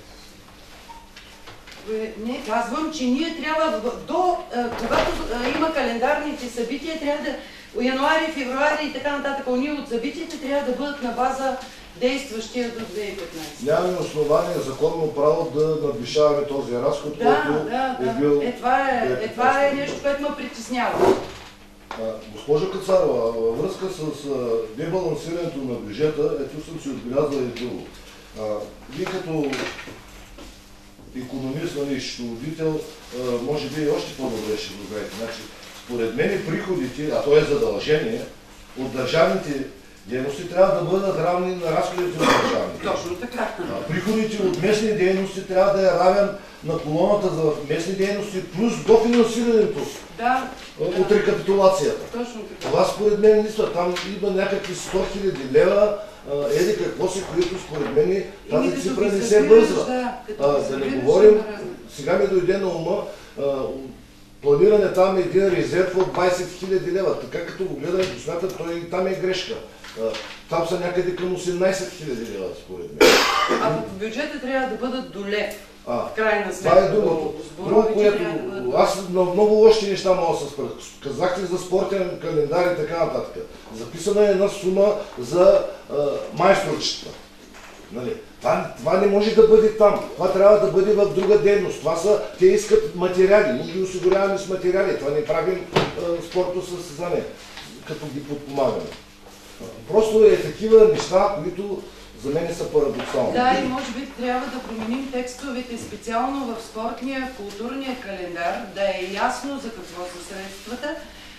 знаете. Не, казвам, че ние трябва до, когато има календарните събития, трябва да, януари, февруари и така нататък, уния от събитията трябва да бъдат на база действащия до две хиляди и петнадесета. Нямаме основание, законно право да надвишаваме този разход, Да, който да, е да. бил... Е, това е, е, това е нещо, което ме притеснява. А, Госпожо Кацарова, във връзка с а, дебалансирането на бюджета, ето съм си отбелязал и друго. А, Вие като икономист, нали, счетоводител, може би и още по-добре ще го знаете. Значи, според мен приходите, а то е задължение, от държавните дейности трябва да бъдат равни на разходите на държавните. Точно така. А приходите от местни дейности трябва да е равен на колоната за местни дейности плюс дофинансирането Да, от да. рекапитулацията. Точно така. Това според мен листва. Там има някакви сто хиляди лева, еди какво си, които според мен тази цифра не се бързва. Да, а, да не говорим, сега ми дойде на ума, а, планиране там е един резерв от двадесет хиляди лева. Така като го гледаме по смята, той там е грешка. А, там са някъде към осемнадесет хиляди лева, според мен. А в бюджета трябва да бъдат до лев. А, в крайна сметка. това е другото. Друго, което аз на много лоши неща мога да се спра. Казахте за спортен календар и така нататък. Записана е една сума за а, майсторчета. Нали? Това, това не може да бъде там. Това трябва да бъде в друга дейност. Това са, те искат материали. Ние ги осигуряваме с материали. Това не правим а, спортно състезание, като ги подпомагаме. Просто е такива неща, които за мен са парадоксални. Да, и може би трябва да променим текстовете специално в спортния, културния календар, да е ясно за какво са средствата,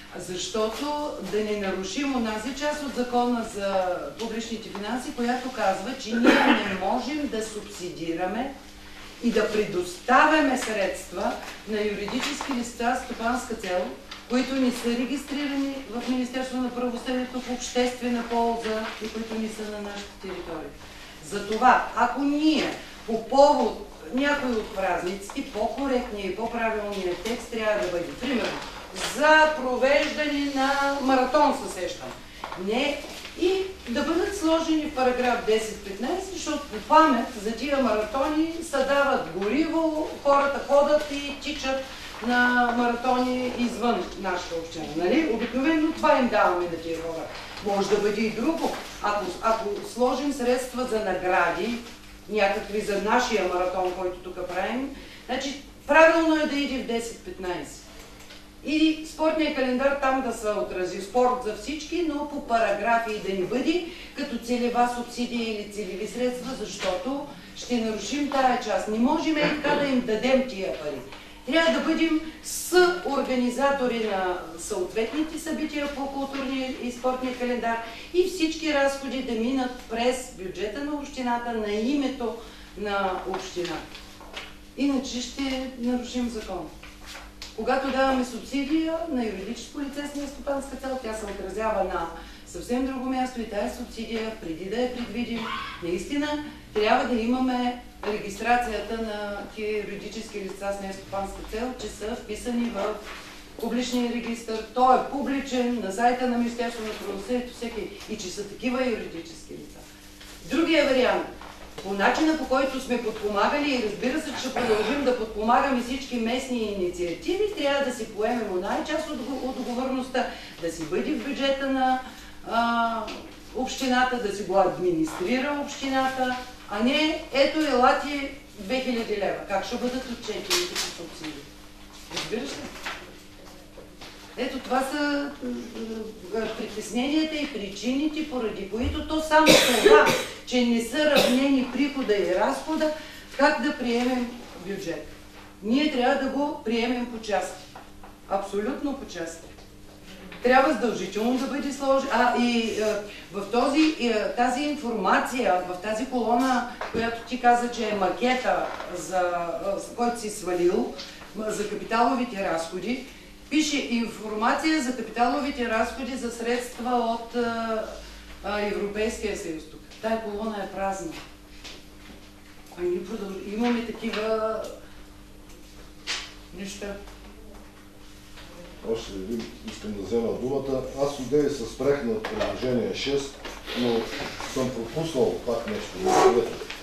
защото да не нарушим онази част от закона за публичните финанси, която казва, че ние не можем да субсидираме и да предоставяме средства на юридически лица с стопанска цел, които не са регистрирани в Министерство на правосъдието в обществена полза и които не са на нашата територия. Затова, ако ние по повод някои от празниците, по-коректния и по-правилният текст трябва да бъде, примерно, за провеждане на маратон, се сещам. Не, и да бъдат сложени в параграф десет-петнадесет, защото по памет за тия маратони се дават гориво, хората ходят и тичат на маратони извън нашата община. Нали? Обикновено това им даваме на тия хора. Може да бъде и друго. Ако, ако сложим средства за награди, някакви за нашия маратон, който тук правим, значи правилно е да иде в десет-петнадесет. И спортния календар там да се отрази спорт за всички, но по параграфи и да ни бъде като целева субсидия или целеви средства, защото ще нарушим тая част. Не можем и така да им дадем тия пари. Трябва да бъдем с организатори на съответните събития по културния и спортния календар и всички разходи да минат през бюджета на общината на името на общината. Иначе ще нарушим закон. Когато даваме субсидия на юридическо лице с нестопанска цел, тя се отразява на съвсем друго място и тази субсидия, преди да я предвидим, наистина трябва да имаме регистрацията на тия юридически лица с нестопанска цел, че са вписани в публичния регистр. Той е публичен на сайта на Министерството на правосъдието, всеки, и че са такива юридически лица. Другия вариант, по начина, по който сме подпомагали, и разбира се, че ще продължим да подпомагаме всички местни инициативи, трябва да си поемем оная част от отговорността, да си бъде в бюджета на а, общината, да си го администрира общината, а не ето елати две хиляди лева. Как ще бъдат отчетени като субсидии? Разбираш ли? Ето това са притесненията и причините, поради които то само това, че не са равнени прихода и разхода, как да приемем бюджет. Ние трябва да го приемем по части. Абсолютно по части. Трябва задължително да бъде сложен. А и е, в този, е, тази информация, в тази колона, която ти каза, че е макета, за, за който си свалил, за капиталовите разходи, пише информация за капиталовите разходи за средства от а, а, Европейския съюз тук. Тая колона е празна. А ние продълж... имаме такива неща. Още един искам да взема думата. Аз отдели се спрех на приложение шест, но съм пропуснал пак нещо.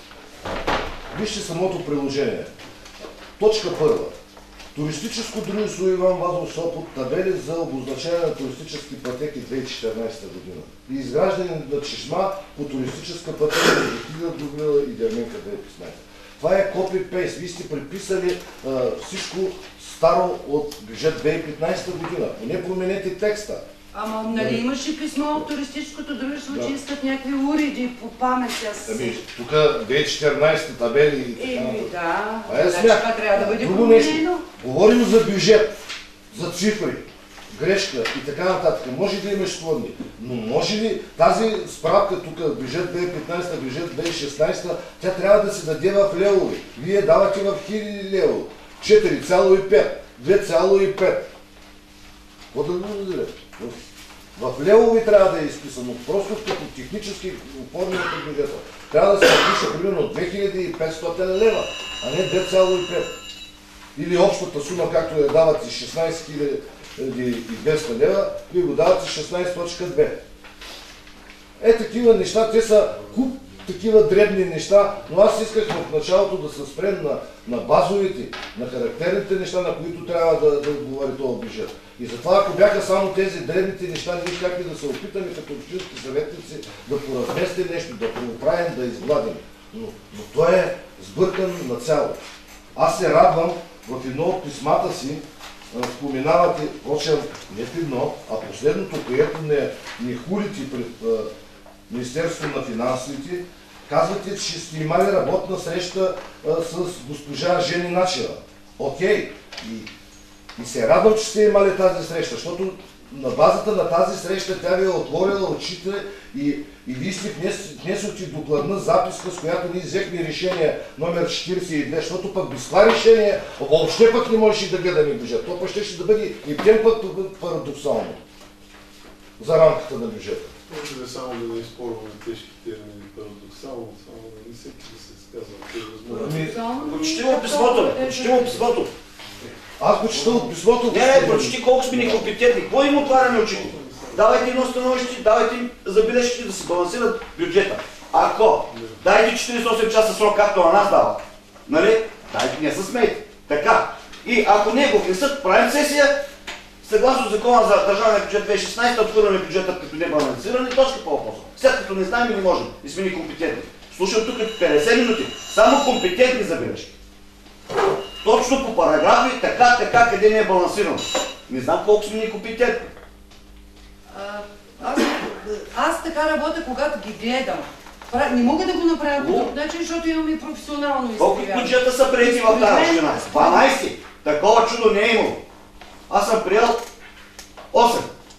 Вижте самото приложение. Точка първа. Туристическо дружество Иван Вазов Сопот, табели за обозначение на туристически пътеки две хиляди и четиринадесета година и изграждане на чешма по туристическа пътека между Хиля Добрила и Дерменка две хиляди и петнадесета. Това е копи-пейст. Вие сте приписали а, всичко старо от бюджет две хиляди и петнадесета година. Поне променете текста. Ама нали имаше писмо от туристическото дружество, че искат някакви уреди по памет. Аз... Ами, тук две хиляди и четиринадесета табели и така Еми, нататък. да. Това е Значи това трябва да бъде Друго нещо. променено. Говорим за бюджет, за цифри, грешка и така нататък. Може да имаш склонни, но може ли тази справка тук, бюджет две хиляди и петнадесета, бюджет две хиляди и шестнадесета, тя трябва да се даде в левови. Вие давате в хиляди лево. четири цяло и пет, две цяло и пет. Какво да го даде? В левови трябва да е изписано, просто като технически оформяне на бюджета. Трябва да се напише примерно две хиляди и петстотин лева, а не две цяло и пет. Или общата сума, както я давате шестнадесет хиляди и двеста лева, вие го давате шестнадесет точка две. Е, такива неща, те са куп такива дребни неща, но аз исках в началото да се спрем на, на базовите, на характерните неща, на които трябва да, да отговори този бюджет. И затова, ако бяха само тези дребните неща, ние щяхме да се опитаме като общински съветници да поразместим нещо, да преоправим, да изгладим. Но, но той е сбъркан на цяло. Аз се радвам, в едно от писмата си споменавате, впрочем, не в едно, а последното, което не, не хулите пред а, Министерството на финансите, казвате, че сте имали работна среща а, с госпожа Жени Начева. Окей. И, и се радвам, че сте имали тази среща, защото на базата на тази среща тя ви е отворила очите и, и вие сте внесохте докладна записка, с която ние взехме решение номер четиридесет и две, защото пък без това решение въобще пък не можеше да гледаме бюджет. То пък ще, ще да бъде и тем път парадоксално за рамката на бюджета. Може ли само да не използваме тежки термини парадоксално, само да не всеки да се изказва, че е възможно. Прочети му писмото, прочети му писмото. Аз го чета от писмото. Не, не, прочети колко сме некомпетентни. Какво им отваряме очите? Давайте едно становище, давайте им забележки да се балансират бюджета. Ако дайте четиридесет и осем часа срок, както на нас дава, нали? Дайте, не се смейте. Така. И ако не го внесат, правим сесия, съгласно закона за държавния бюджет две хиляди и шестнадесета, отхвърляме бюджета като не балансиран и точка по въпроса. След като не знаем и не можем, и сме некомпетентни. Слушам тук петдесет минути, само компетентни забележки. Точно по параграфи, така, така, къде не е балансирано. Не знам колко сме некомпетентни. Аз, аз така работя, когато ги гледам. Не мога да го направя по друг начин, защото имам и професионално изпълнение. Колко бюджета са приети в тази община? дванадесет. Такова чудо не е имало. Аз съм приел осем.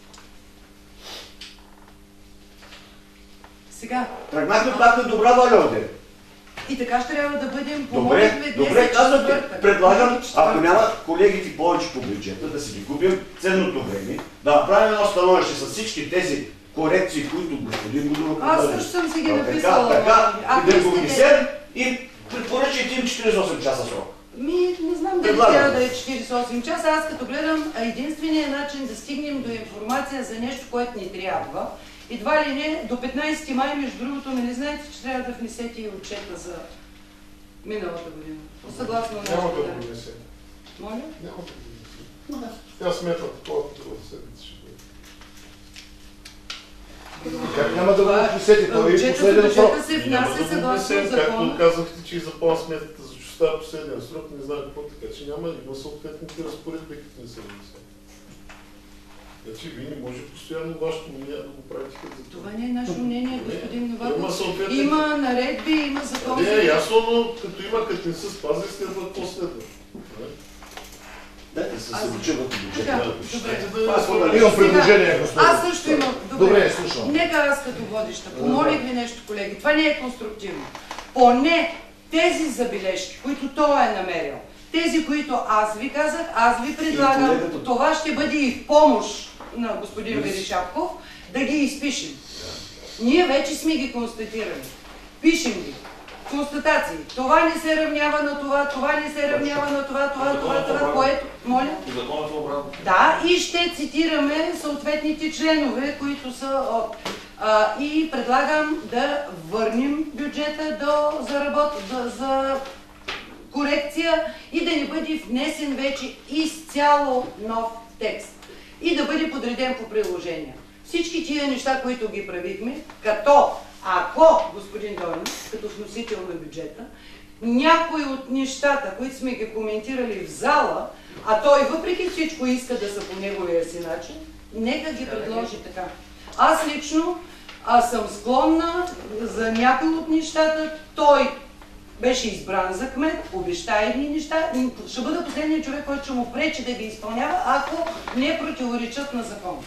Сега. Тръгнахме пак на добра воля от тебе. И така ще трябва да бъдем Добре, добре, казвате. Предлагам, ако няма колегите повече по бюджета, да си ги купим ценното време, да направим едно становище с всички тези корекции, които господин Будуров Аз също съм си ги написала. Така, така, и да го внесем и Препоръчайте им четиридесет и осем часа срок. Ми, не знам дали Предлагам. трябва да е четиридесет и осем часа. Аз като гледам единственият начин да стигнем до информация за нещо, което ни трябва, едва ли не, до петнайсети май, между другото, нали знаете, че трябва да внесете и отчета за миналата година. Съгласно Няма нашата да да. го внесе. Моля? Няма да го внесе. Тя сметва такова такова седмица ще бъде. Как няма да го внесете? Това е Отчета за последен срок. бюджета се Няма внася да го съгласно внесем, както закона. казахте, че и запала сметката за чистота последния срок, не знам какво, така че няма, има съответните разпоредби, като не се внесе. Значи вие не може постоянно вашето мнение да го правите като за Това не е наше мнение, господин Има Новаков. съответните... Има наредби, има закон. Не, е ясно, но като има, като не се спазва, следва какво следва. Дайте се Аз- съобучи върху Така, бюджета. добре. Аз по-далеч. Имам предложение, господин. Аз също имам. Добре, слушам. Нека аз като водеща. Помолих ви нещо, колеги. Това не е конструктивно. Поне тези забележки, които той е намерил, тези, които аз ви казах, аз ви предлагам, колегата- това ще бъде и в помощ на господин Веришапков, да ги изпишем. Ние вече сме ги констатирали. Пишем ги. Констатации. Това не се равнява на това, това не се равнява на това, това, това, това, което... Моля? И законът е обратно. Да, и ще цитираме съответните членове, които са от... А, и предлагам да върнем бюджета до, за, работ, да, за корекция и да не бъде внесен вече изцяло нов текст. И да бъде подреден по приложения. Всички тия неща, които ги правихме, като ако, господин Дойнов, като вносител на бюджета, някои от нещата, които сме ги коментирали в зала, а той въпреки всичко иска да са по неговия си начин, нека ги предложи така. Аз лично аз съм склонна за някои от нещата. Той беше избран за кмет, обеща едни неща. Ще бъда последният човек, който ще му пречи да ги изпълнява, ако не противоречат на закон.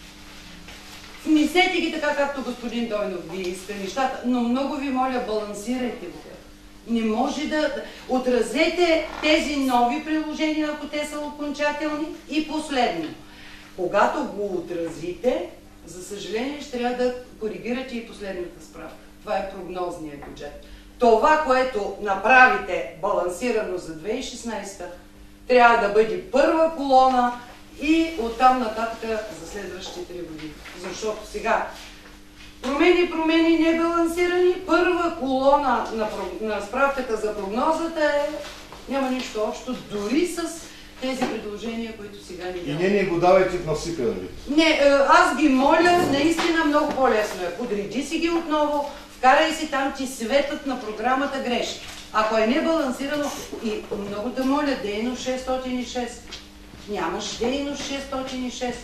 Внесете ги така, както господин Дойнов ви иска нещата, но много ви моля, балансирайте го. Не може да... Отразете тези нови приложения, ако те са окончателни. И последно, когато го отразите, за съжаление ще трябва да коригирате и последната справка. Това е прогнозният бюджет. Това, което направите балансирано за две хиляди и шестнайсета, трябва да бъде първа колона и оттам нататък за следващите три години. Защото сега промени, промени, небалансирани, първа колона на, на справката за прогнозата е, няма нищо общо, дори с тези предложения, които сега ни И дават. не ни го давайте в насипен вид. Не, аз ги моля, наистина много по-лесно е. Подреди си ги отново, вкарай си там, ти светът на програмата грешки. Ако е небалансирано, и много да моля, дейност шестстотин и шест. Нямаш дейност шестстотин и шест.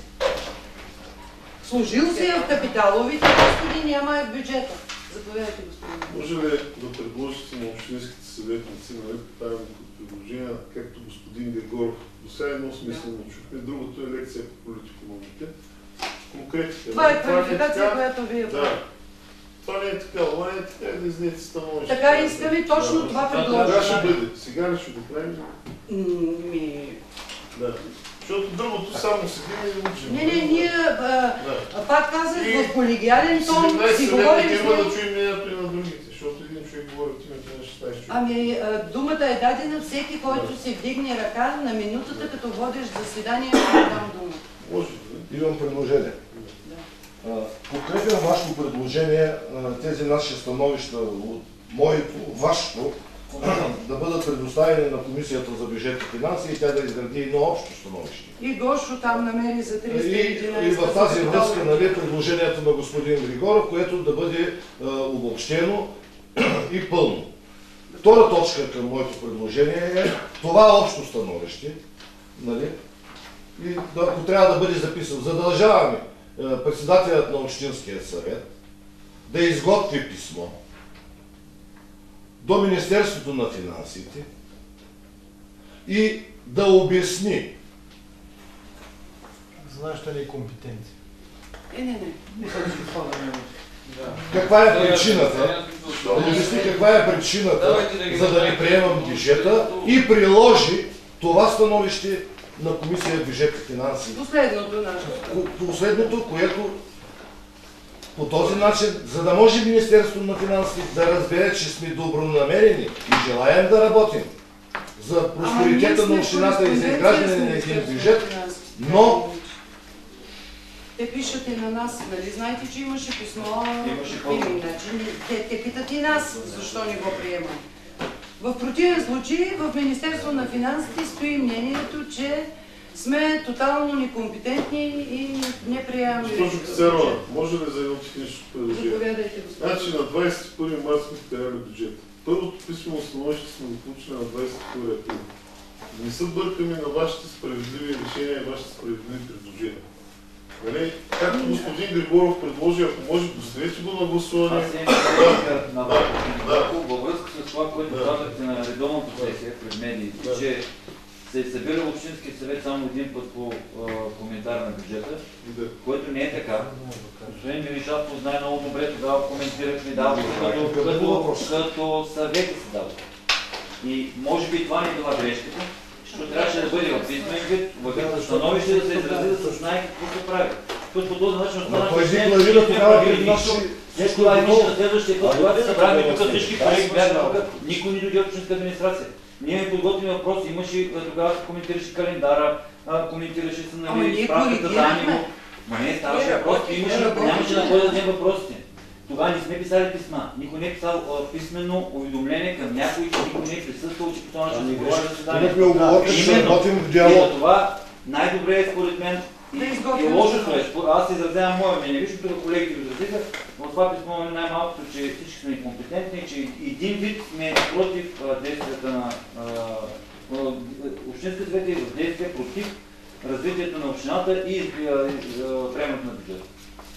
Служил си в капиталовите разходи, няма е в бюджета. Заповядайте, господин. Може ли да предложите на общинските съветници, нали, правим предложения, както господин Григоров, до сега едно смислено чухме, другото е лекция по политикономите. Конкретите. Това е не квалификация, така. която вие Да. Това не е така, това не е така, да изнете становище. Така искаме точно Да. това Кога предложение. ще бъде? Сега ли ще го правим? Ми... Да. Защото другото само седим и учим. Не, не, ние, а, а, пак казах, И в колегиален тон седемнайсет си говорим съветника с има да него. чуем мнението и на другите, защото един човек говори от името на шестнайсет човека. Ами, а, думата е дадена всеки, който си вдигне ръка на минутата, като водиш заседание, ще дам дума. Може да. Имам предложение. Да. А, Подкрепям вашето предложение, а, тези наши становища от моето, вашето, да бъдат предоставени на Комисията за бюджет и финанси и тя да изгради едно общо становище. И Гошо там намери за триста и И, единайсет. и в тази връзка, нали, предложението на господин Григоров, което да бъде а, обобщено и пълно. Втора точка към моето предложение е това общо становище, нали, и да, ако трябва да бъде записано, задължаваме а, председателят на Общинския съвет да изготви писмо до Министерството на финансите и да обясни За нашата некомпетенция. Е, не, не. каква е причината, да обясни каква е причината, за да не приемам бюджета и приложи това становище на Комисия бюджет и финанси. Последното наше. Последното, което по този начин, за да може Министерството на финансите да разбере, че сме добронамерени и желаем да работим за просперитета на общината и за изграждане на един бюджет, но те пишат и на нас, нали знаете, че имаше писмо, Имаше значи, те, те питат и нас, защо не го приемаме. В противен случай в Министерство на финансите стои мнението, че сме тотално некомпетентни и не приемаме. Госпожо Кицарова, може ли за едно техническо предложение? Заповядайте, господин. Значи на двадесет и първи март сме вкарали бюджета. Първото писмено становище сме го получили на двадесет и първи април. Не се бъркаме на вашите справедливи решения и вашите справедливи предложения. Нали? Както господин Григоров предложи, ако може, доставете го на гласуване. Аз имам на Върху във връзка с това, което казахте на редовната сесия пред медиите, че се е събирал Общинския съвет само един път по коментар на бюджета, което не е така. Господин Миришатов знае много добре, тогава коментирахме, да, като съвети се дава. И може би това не е била грешката, защото трябваше да бъде в писмен вид, в становище да се изрази, да се знае какво се прави. Защото по този начин остана, той декларира тогава пред наши... След това имаше на следващия път, когато се събрахме тук всички колеги бяха тук, никой не дойде от общинска администрация. Ние ми подготвим въпроси, имаше, тогава се коментираше календара, коментираше се нали справката за Аниво. Ма не, ставаше въпрос, нямаше да бъде да дадем въпросите. Тогава не сме писали писма. Никой не е писал писменно уведомление към някой, че никой не е присъствал, че по това начин се говори заседание. И за това най-добре е според мен и лошото е. Аз изразявам моя мнение. Виж, тук колегите го изразиха, но това писмо е най-малкото, че всички сме некомпетентни, че един вид сме против действията на Общинския съвет и в действие против развитието на общината и приемането на бюджета.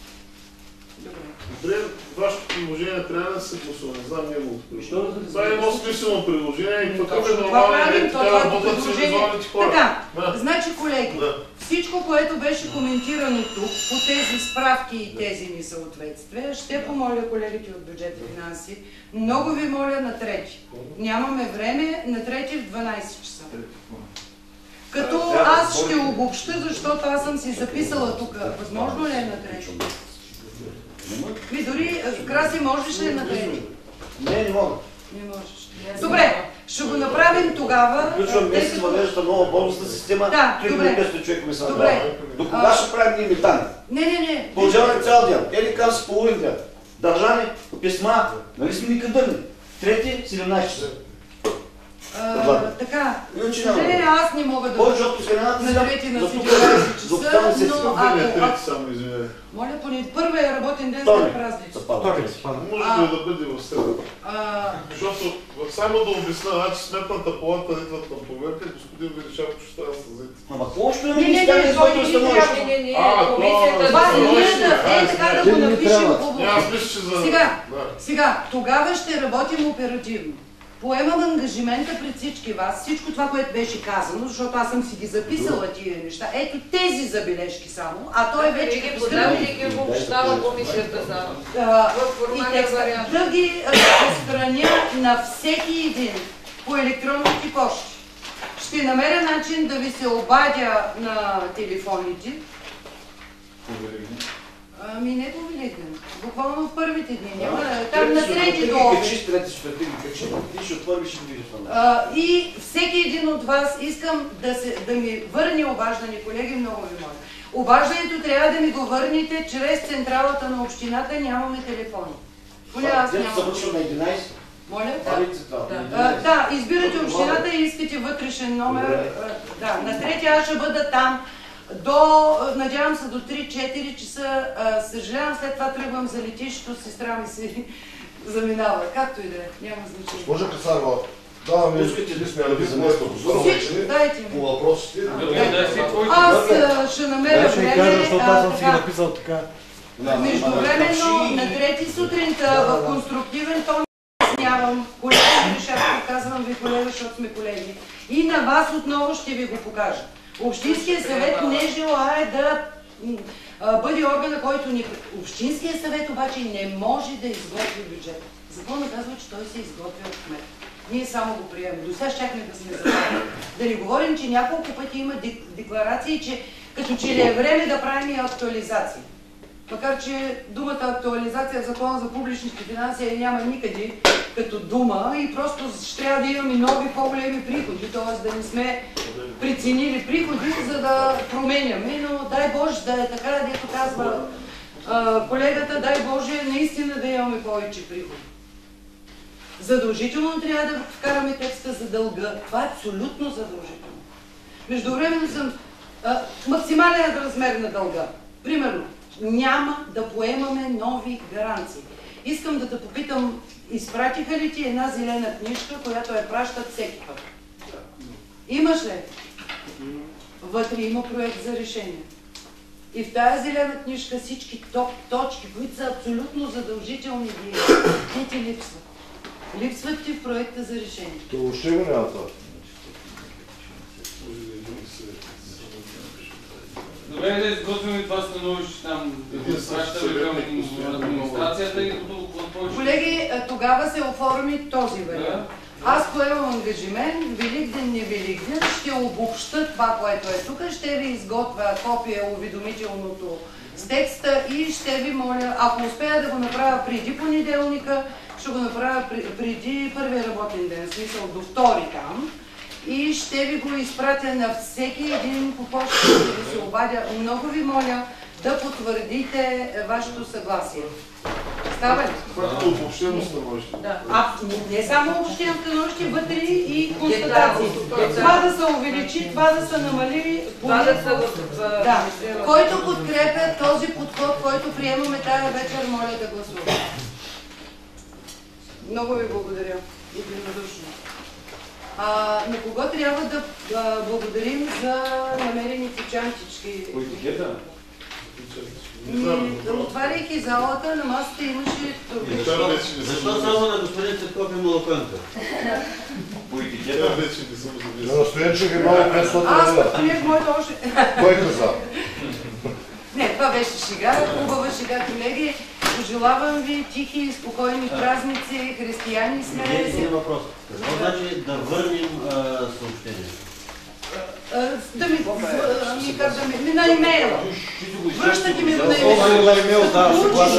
Добре, вашето предложение трябва да се гласува, не знам неговото предложение. Това е едно смислено предложение и такъв е нормален, така работят цивилизованите хора. Така, значи колеги, всичко, което беше коментирано тук, по тези справки и тези несъответствия, ще помоля колегите от бюджет и финанси, много ви моля на трети. Нямаме време, на трети в дванадесет часа. Като аз ще обобща, защото аз съм си записала тук. Възможно ли е на трети? Ви дори, Краси, можеш ли на трети? Не, не мога. Не можеш. Добре, ще го направим тогава. Включвам месец въвеждата нова болнична система, да, три хиляди и петстотин човека ми са направили. До кога ще правим ние метани? Не, не, не. Получаваме цял ден. Ели кам си половин ден. Държани, писма, нали сме никъдърни. Трети, седемнадесет часа. А, така, не, аз не мога да повече от последната на трети на седемнадесет часа, но ако... само извиня. Моля, поне първия работен ден след празници. Може да бъде в среда. Защото само да обясня, значи сметната палата идват на проверка, господин Величаков ще става с заед. Ама какво ще не не не становище? Не, не, не, комисията е така да го напишем хубаво. Сега, сега, тогава ще работим оперативно. Поемам ангажимента пред всички вас, всичко това, което беше казано, защото аз съм си ги записала тия неща. Ето тези забележки само, а той вече ги подрави и ги обобщава комисията за и текста. Да ги разпространя на всеки един по електронните почти. Ще намеря начин да ви се обадя на телефоните. Ами не по Великден. Буквално в първите дни. Няма там на трети до обед. И всеки един от вас искам да, се, да ми върне обаждане, колеги, много ви моля. Обаждането трябва да ми го върнете чрез централата на общината, нямаме телефони. Моля, аз нямам. Моля? Да, да, избирате общината и искате вътрешен номер. Да, на трети аз ще бъда там. До, надявам се, до три-четири часа. Съжалявам, след това тръгвам за летището, сестра ми се заминава. Както и да е, няма значение. Госпожа Касарова, даваме писмена ви за нещо. Дайте ми. По въпросите. Аз ще намеря време. Ще кажа, защото аз съм си написал така. Междувременно, на трети сутринта в конструктивен тон обяснявам. Колега Гришатов, казвам ви колега, защото сме колеги. И на вас отново ще ви го покажа. Общинския съвет не желае да бъде органа, който ни... Общинския съвет обаче не може да изготви бюджет. Законът казва, че той се изготвя от кмет. Ние само го приемем. До сега щяхме да сме забавени. Да не говорим, че няколко пъти има декларации, че като че ли е време да правим и актуализации. Макар че думата актуализация в Закона за публичните финанси я няма никъде като дума и просто ще трябва да имаме нови по-големи приходи, т.е. да не сме преценили приходи, за да променяме, но дай Боже да е така, дето казва а, колегата, дай Боже наистина да имаме повече приходи. Задължително трябва да вкараме текста за дълга. Това е абсолютно задължително. Междувременно съм а, максимален размер на дълга. Примерно, няма да поемаме нови гаранции. Искам да те попитам, изпратиха ли ти една зелена книжка, която я пращат всеки път? Имаш ли? Вътре има проект за решение. И в тази зелена книжка всички топ точки, които са абсолютно задължителни, не ти липсват. Липсват ти в проекта за решение. То въобще го няма това. Добре, да изготвим това становище там, да го пращаме към администрацията и до повече. Колеги, тогава се оформи този вариант. Аз поемам ангажимент, Великден, не Великден, ще обобща това, което е тук, ще ви изготвя копия уведомителното с текста и ще ви моля, ако успея да го направя преди понеделника, ще го направя преди първия работен ден, в смисъл до втори там. И ще ви го изпратя на всеки един по почта, да се обадя. Много ви моля да потвърдите вашето съгласие. Става ли? Това е обобщено становище. Да. А не само обобщено становище, вътре и констатации. Това да се увеличи, това да се намали. Това да се да. Който подкрепя този подход, който приемаме тая вечер, моля да гласува. Много ви благодаря. Единодушно. А, на кого трябва да а, благодарим за намерените чантички? По етикета? Отваряйки залата, на масата имаше... Защо само на господин Цветков и Молоканка? По етикета? На настоянчик е малко петстотин Аз лева. приех моето още... Кой каза? Не, това беше шега, хубава шега, колеги. Пожелавам ви тихи и спокойни празници, християни сме. Един въпрос. Какво значи да върнем съобщението? Да ми го ми казваме, на имейла. Връщате ми го на имейла.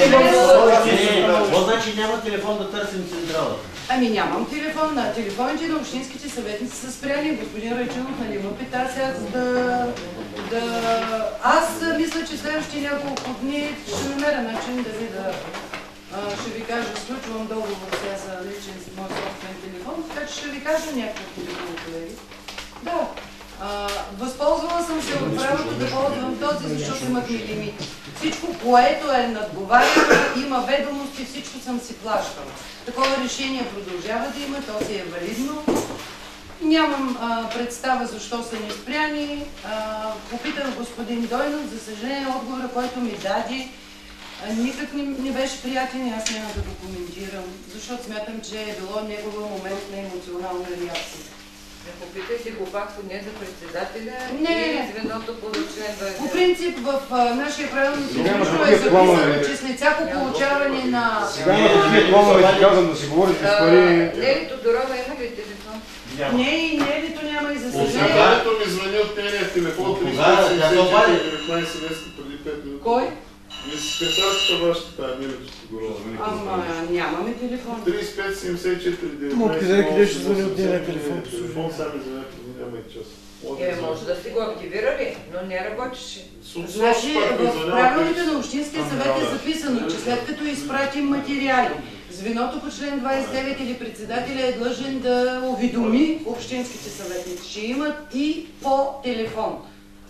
Какво значи няма телефон да търсим централата? Ами нямам телефон. На телефоните на общинските съветници са спряни. Господин Райчунов, нали ме пита сега да, да... Аз мисля, че следващите няколко дни ще намеря начин да ви да... Ще ви кажа, сключвам договор сега за личен с мой собствен телефон, така че ще ви кажа някакво телефон, колеги. Да. А, възползвала съм се от правото да ползвам този, защото имах ми лимит. Всичко, което е надговаряно, има ведомости, всичко съм си плащала. Такова решение продължава да има, то си е валидно. Нямам а, представа защо са ни спряни. А, попитах господин Дойнов, за съжаление отговора, който ми даде, никак не, не беше приятен и аз няма да го коментирам, защото смятам, че е било негова момент на емоционална реакция. Попитайте го пак поне за председателя не, и не. звеното по член двадесет. По принцип в а, нашия правилник е записано, че след всяко получаване на... Сега има такива планове, ти казвам да си говориш без пари. Нели Тодорова има ли телефон? Не, и Нелито няма и за съжаление. Осъзнанието ми звъни от нейния телефон триста седемдесет и деветнадесет месеца преди пет минути. Кой? Ми секретарската вашата тая, Нелито Тодорова. Ама нямаме телефон. тридесет и пет седемдесет и четири деветнадесет. Му къде къде ще звъни от нейния телефон? Телефон сами за някакви няма и час. Е, може да си го активирали, но не работеше. Значи в правилника на Общинския съвет е записано, че след като изпратим материали, звеното по член двадесет и девет или председателя е длъжен да уведоми общинските съветници, че имат и по телефон.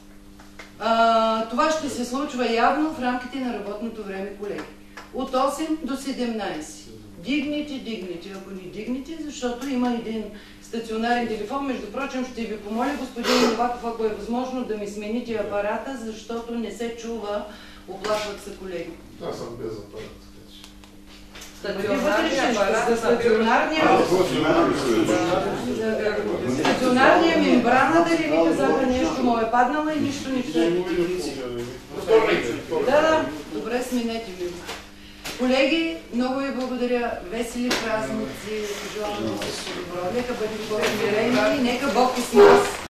А, това ще се случва явно в рамките на работното време, колеги. От осем до седемнадесет. Дигните, дигните, ако не дигнете, защото има един стационарен телефон. Между прочим, ще ви помоля, господин Новаков, ако е възможно да ми смените апарата, защото не се чува, оплакват се колеги. Аз съм без апарат. Стационарния апарат. Стационарния мембрана, дали ви казаха нещо, му е паднала и нищо не чуе. Да, да, добре, сменете ми. Колеги, много ви благодаря. Весели празници. Пожелавам ви всичко добро. Нека бъдем по-мирени и нека Бог е с нас.